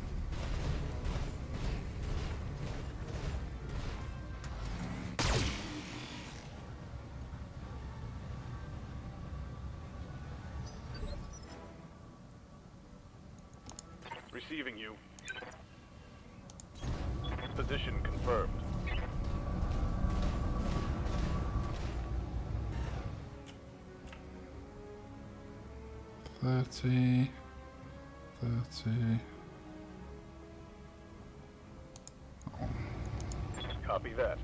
Receiving you. Position confirmed. Thirty. Thirty. Oh. Copy that.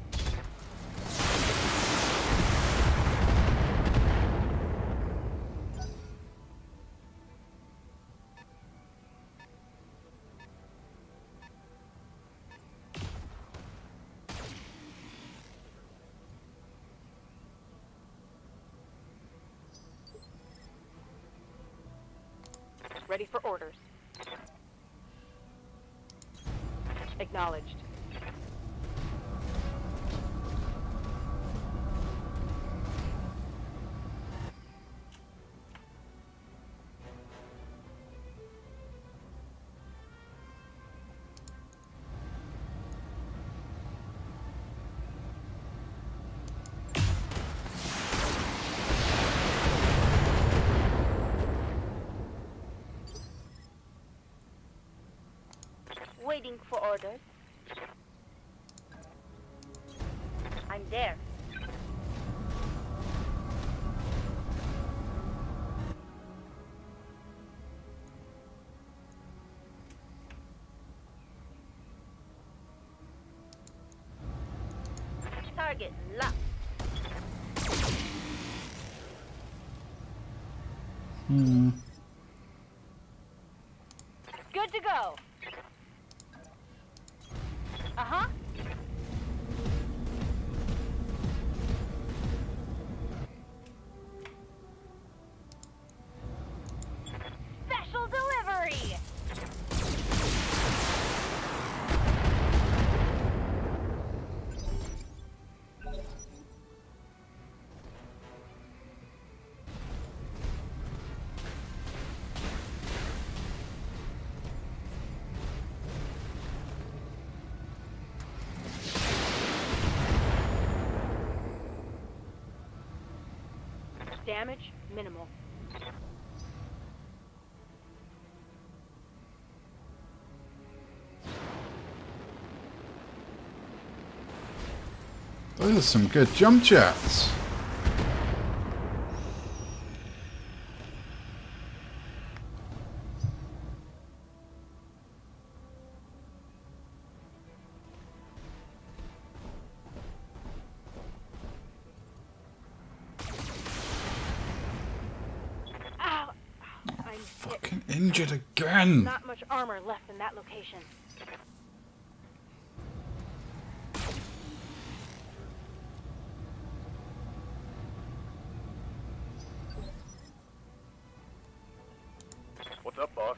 Ready for orders. Acknowledged. Waiting for orders. I'm there. Target locked. Hmm. Good to go. Uh-huh. Special delivery. Damage minimal. Those are some good jump jets. Ow! I'm hit. Fucking injured again. Not much armor left in that location. What's up, boss?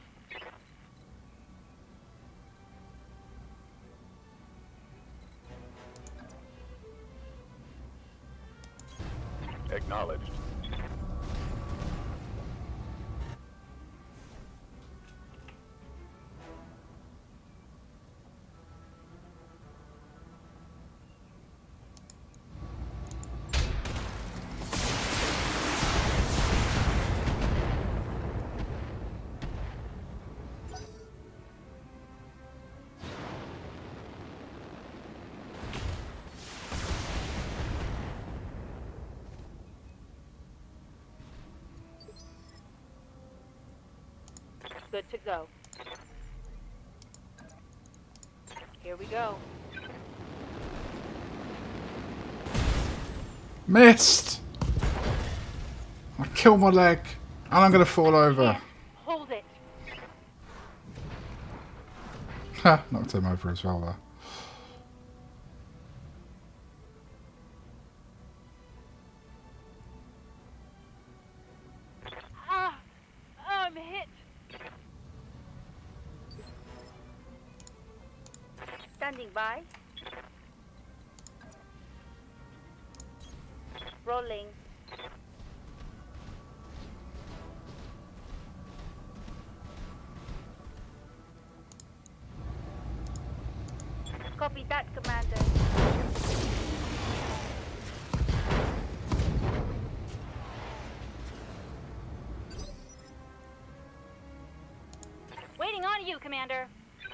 Acknowledged. Good to go. Here we go. Missed! I killed my leg. And I'm going to fall over. Hold it. Ha! Knocked him over as well there. Ah! I'm hit. Standing by. Rolling. Copy that, Commander. Waiting on you, Commander.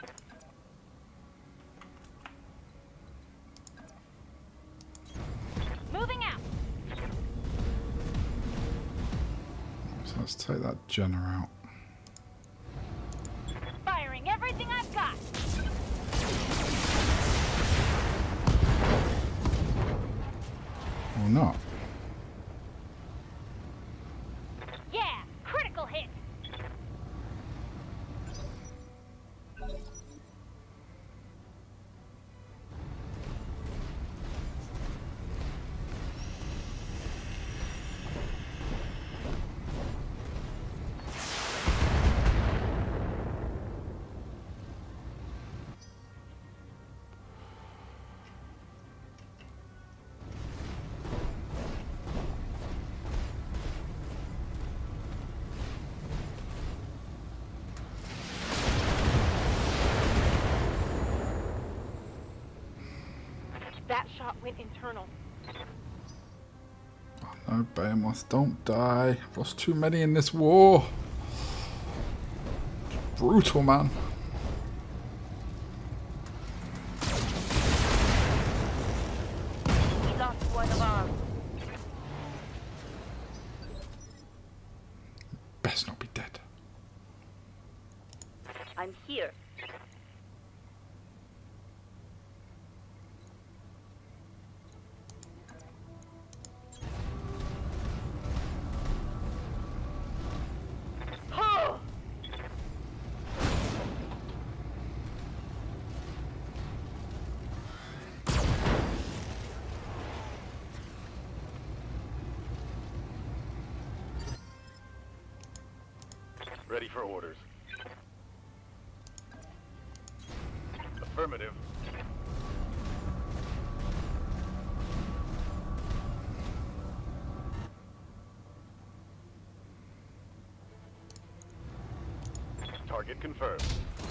Moving out. So let's take that Jenner out. Firing everything I've got. Or not. Yeah, critical hit. shot went internal. Oh no, Behemoth, don't die. I've lost too many in this war. It's brutal, man. We lost one of ours. Best not be dead. I'm here. Oh! Ready for orders. Affirmative. Target confirmed.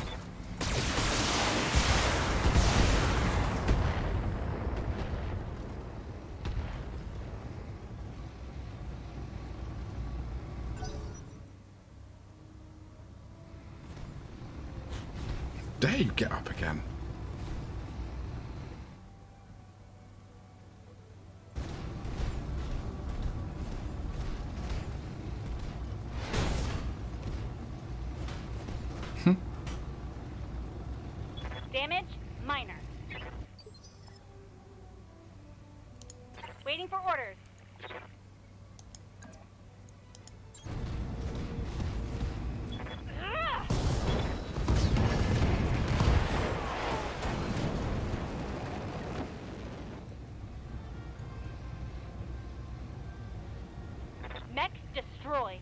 Dare you get up again? Damage minor. Waiting for orders. Ugh! Mech destroyed.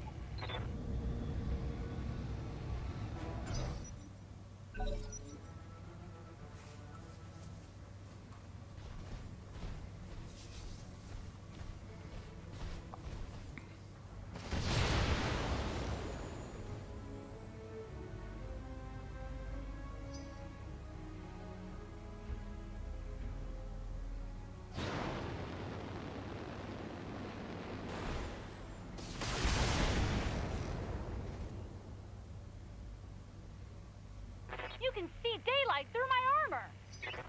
You can see daylight through my armor.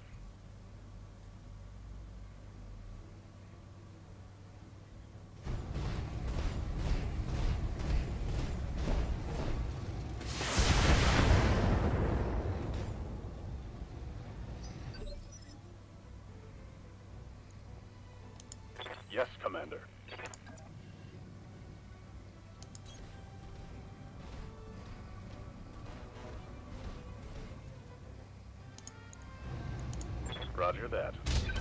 Yes, Commander. Roger that.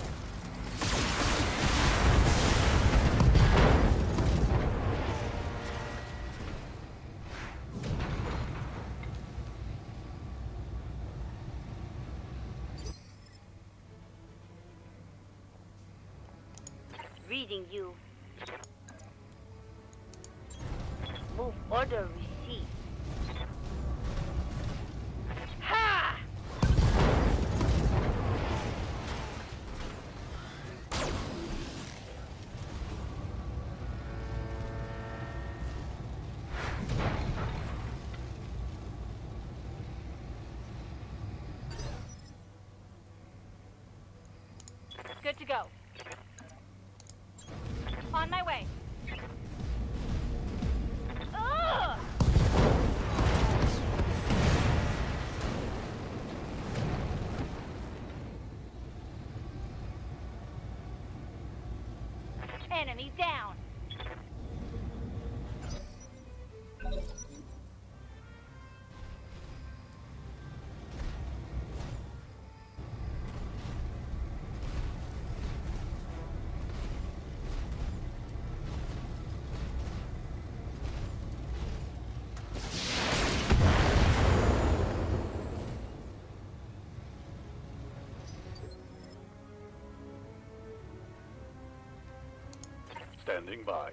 Reading you. Move order received. Ha! Good to go. On my way. Ugh! Enemy down. Standing by.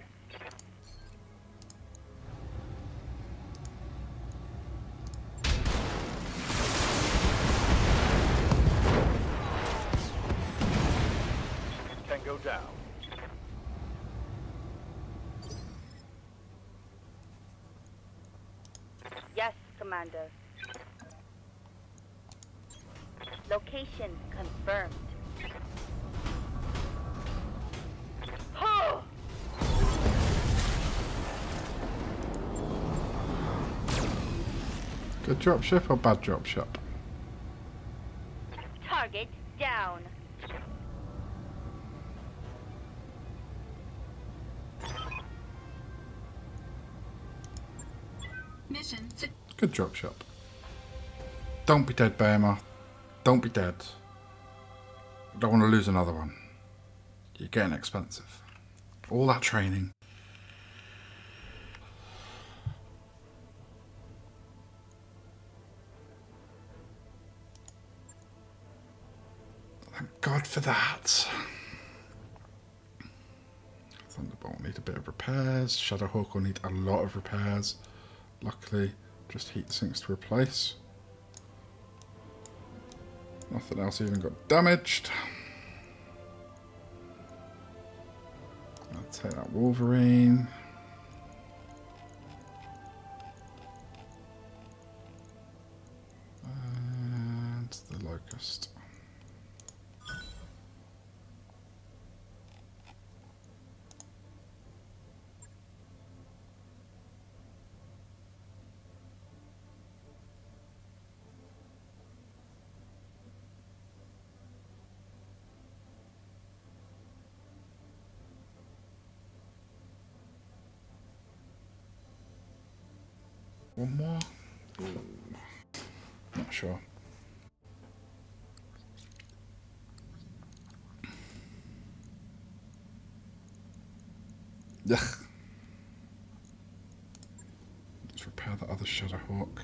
down. Yes, Commander. Location confirmed. Oh! Good dropship or bad dropship? Target down. Mission to Good dropship. Don't be dead, Behemoth. Don't be dead. I don't want to lose another one. You're getting expensive. All that training. Thank God for that. Thunderbolt will need a bit of repairs. Shadowhawk will need a lot of repairs. Luckily, just heat sinks to replace. Nothing else even got damaged. I'll take that Wolverine. And the Locust. One more? Ooh. Not sure. Ugh. Let's repair the other Shadowhawk.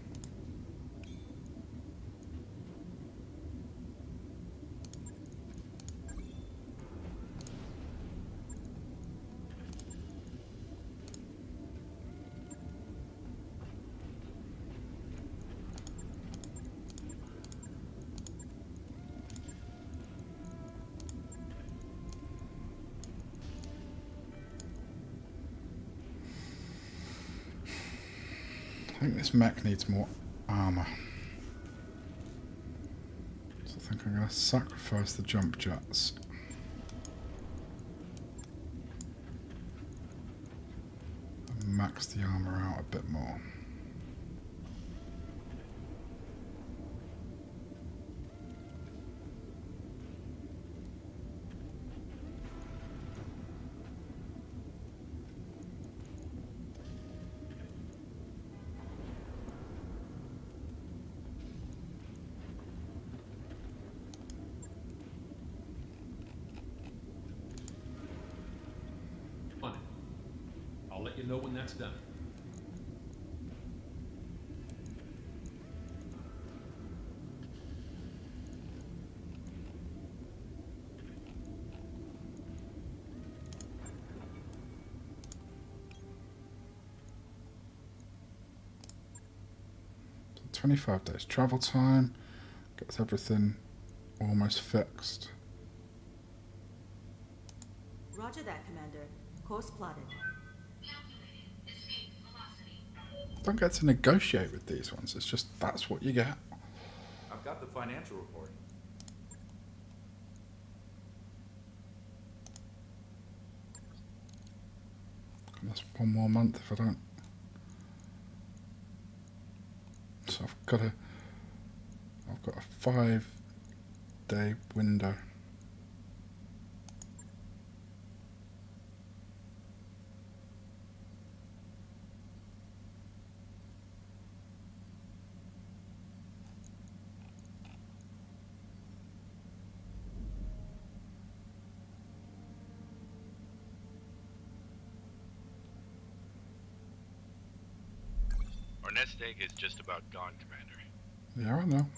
I think this mech needs more armour. So I think I'm going to sacrifice the jump jets. And max the armour out a bit more. On it. I'll let you know when that's done. twenty-five days travel time. Gets everything almost fixed. Roger that, Commander. Course plotted. calculated escape velocity. Don't get to negotiate with these ones. It's just that's what you get. I've got the financial report. And that's one more month if I don't. So I've got a I've got a five day window. Our nest egg is just about gone, Commander. Yeah, I know.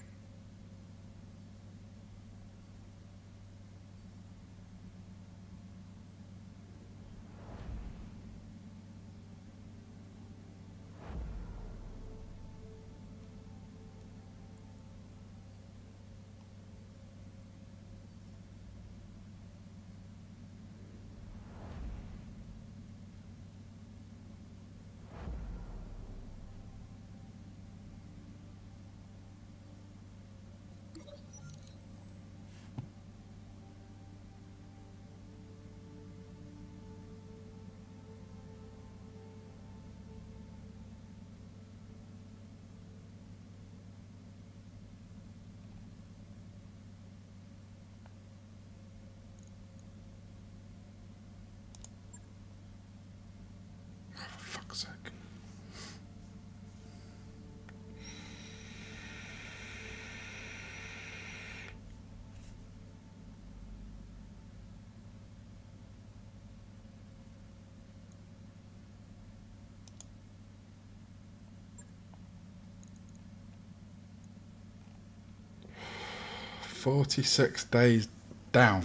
forty-six days down.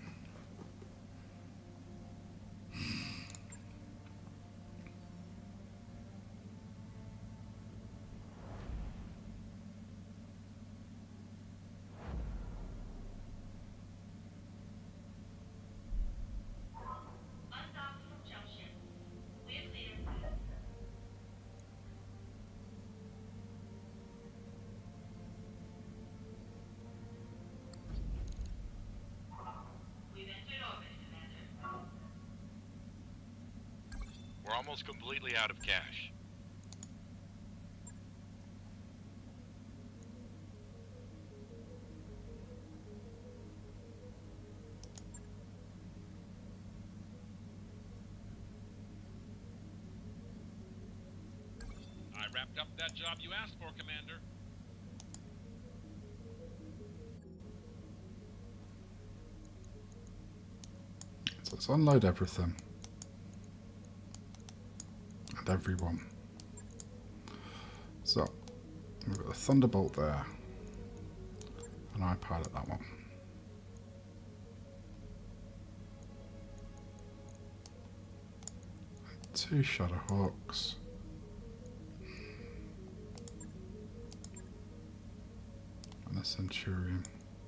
Undocked from junction. We're clear. We've entered orbit, Commander. We're almost completely out of cash. I wrapped up that job you asked for, Commander. So let's unload everything. And everyone. So, we've got the Thunderbolt there. And I pilot that one. Two Shadowhawks. And a Centurion.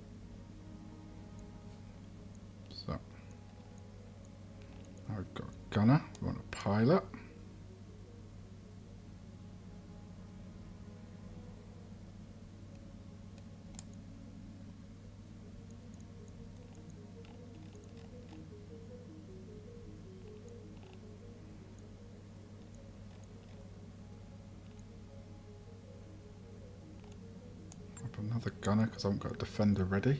So, now we've got a gunner. We want a pilot. Another gunner because I haven't got a defender ready.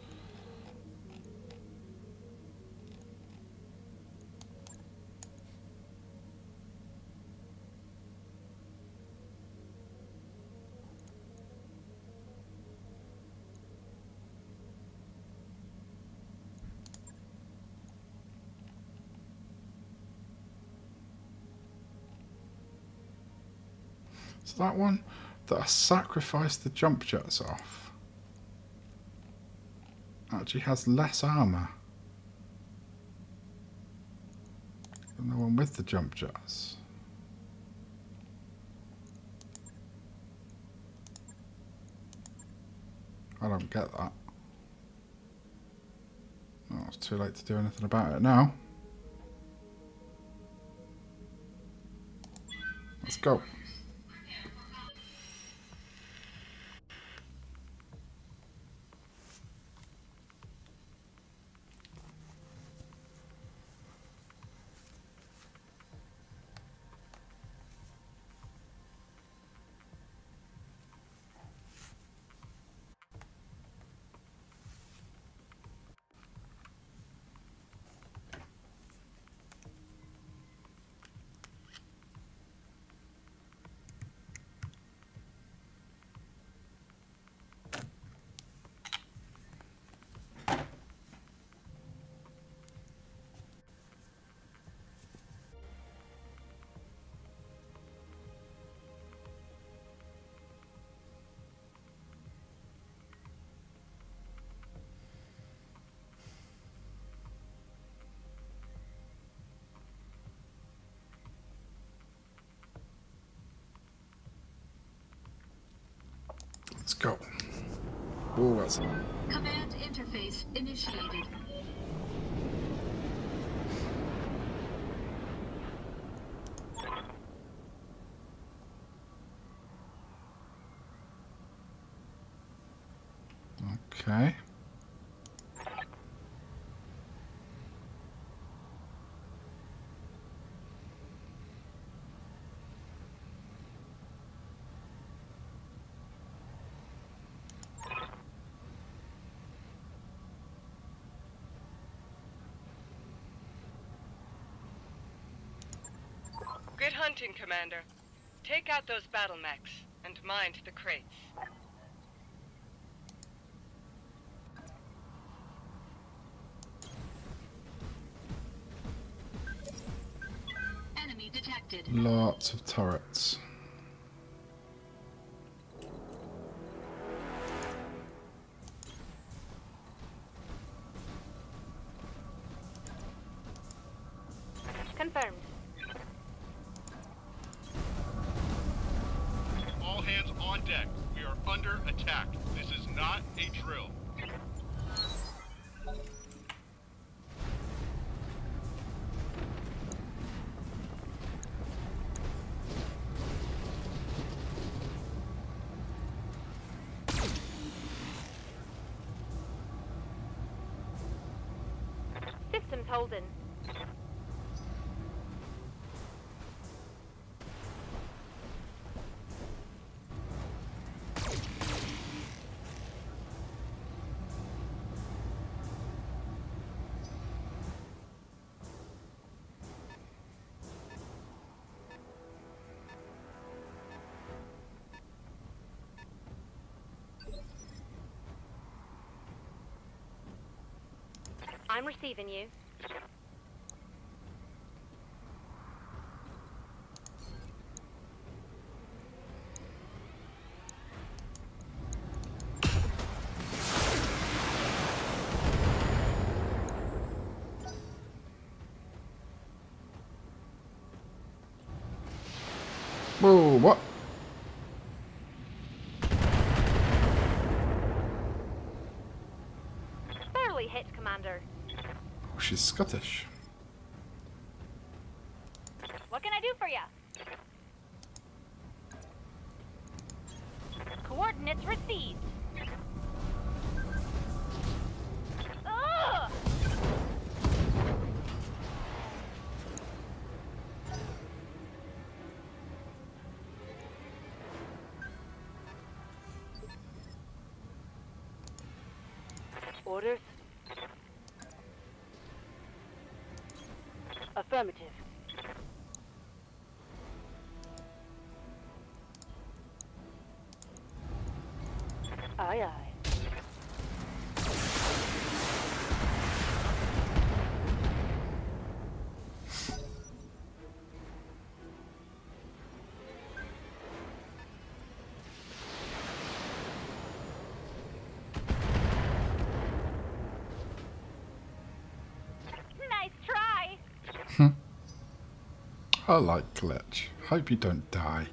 So that one that I sacrificed the jump jets off actually has less armour than the one with the jump jets. I don't get that. Oh, it's too late to do anything about it now. Let's go. Let's go. Oh, that's... Command interface initiated. Okay. Good hunting, Commander. Take out those battle mechs and mind the crates. Enemy detected. Lots of turrets. deck. We are under attack. This is not a drill. Systems holding. I'm receiving you. Whoa, what? Barely hit, Commander. Oh, she's Scottish. What can I do for you? Coordinates received. Ugh! Orders? Affirmative. Aye, aye. Nice try. I like Glitch. Hope you don't die.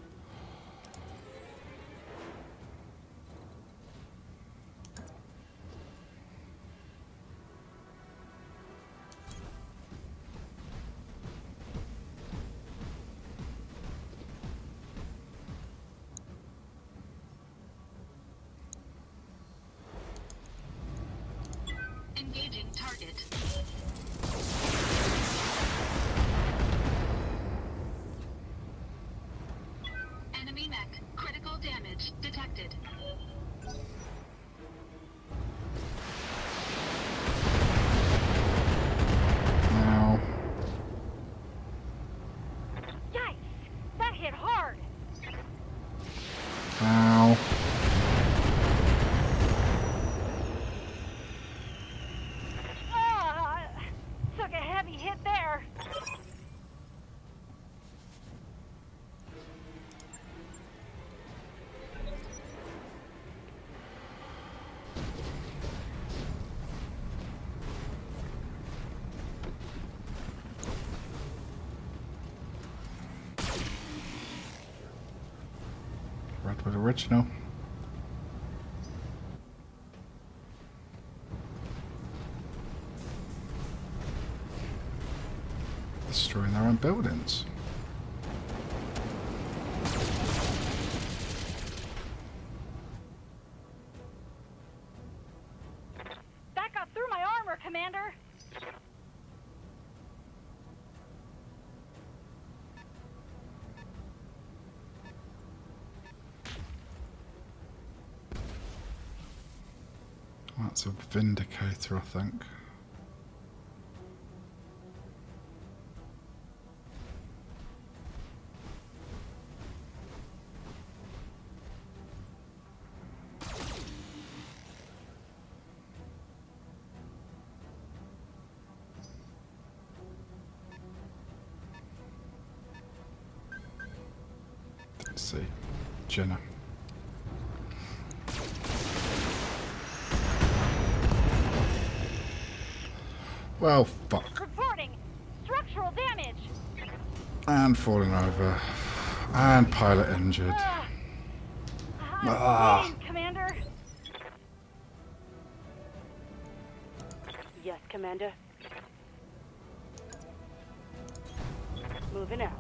Engaging target. Enemy mech. Critical damage detected. Ow. Yikes! That hit hard. Ow. Ah, took a heavy hit there. Redwood Original. Destroying their own buildings. That got through my armor, Commander. That's a Vindicator, I think. Let's see. Jenna. Well, fuck. Reporting structural damage. And falling over. And pilot injured. Uh, Ah. Please, Commander. Yes, Commander. Moving out.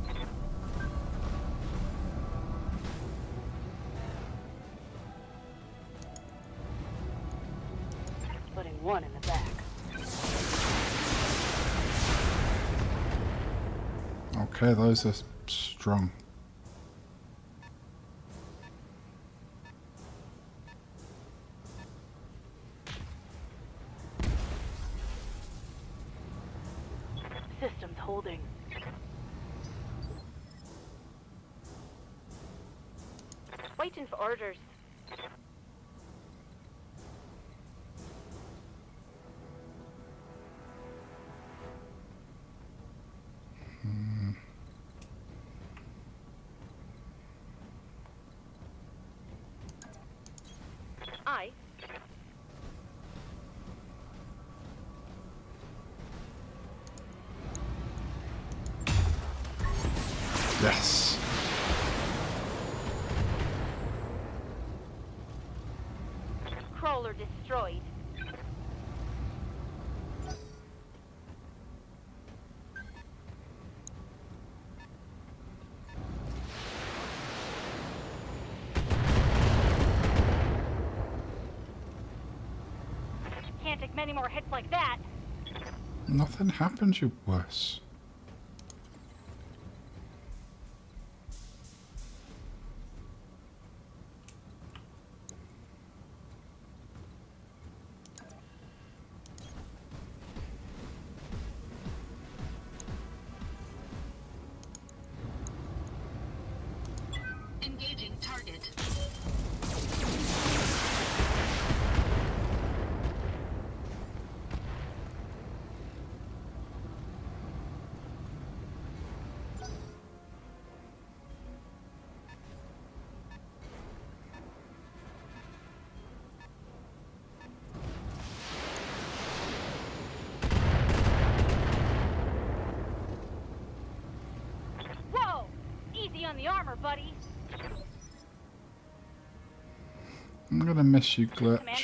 Putting one in the back. Okay, those are strong. Systems holding. Waiting for orders. Hmm. I. Yes. Crawler destroyed. Can't take many more hits like that. Nothing happened, you wuss. Engaging target. Whoa! Easy on the armor, buddy. I'm gonna miss you, Glitch. Commander?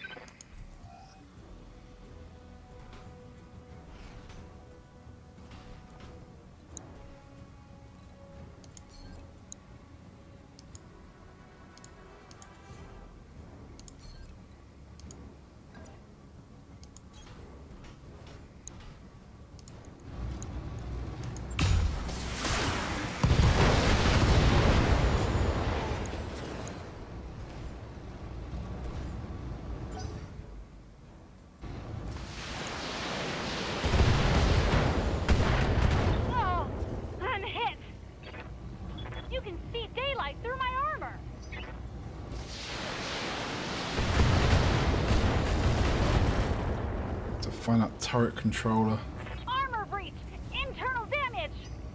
Oh, I'm hit. You can see daylight through my armor. To find that turret controller. Armor breach. Internal damage.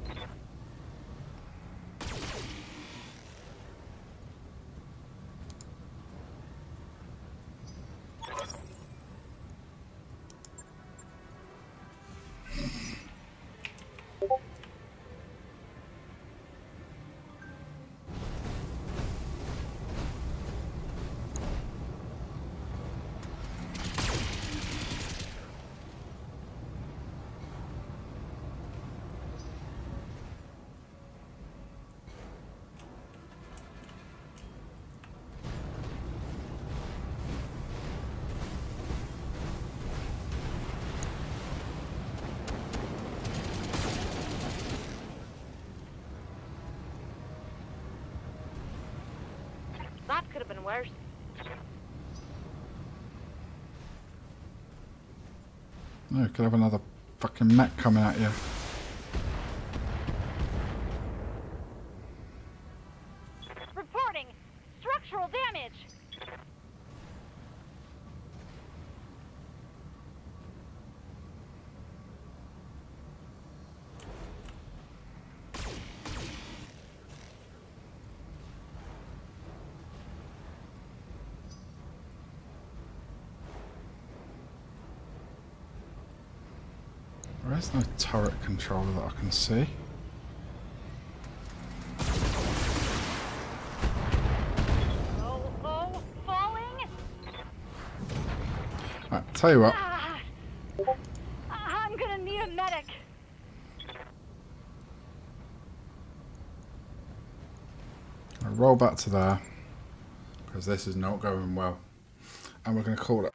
That could have been worse. No, could have another fucking mech coming at you. Reporting structural damage. There is no turret controller that I can see. Tell you what. Ah, I'm gonna need a medic. I'll roll back to there because this is not going well, and we're going to call it.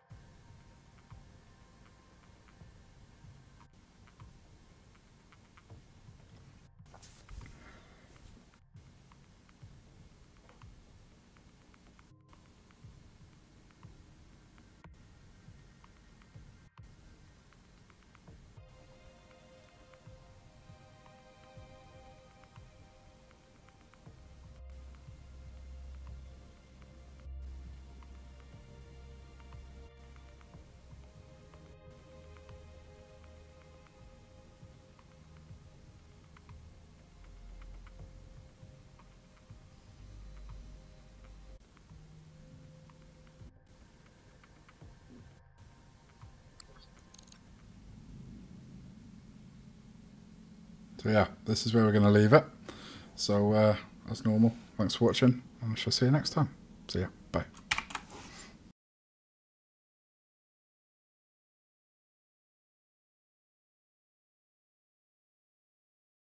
So yeah, this is where we're going to leave it. So uh, as normal, thanks for watching, and I shall see you next time. See ya, bye.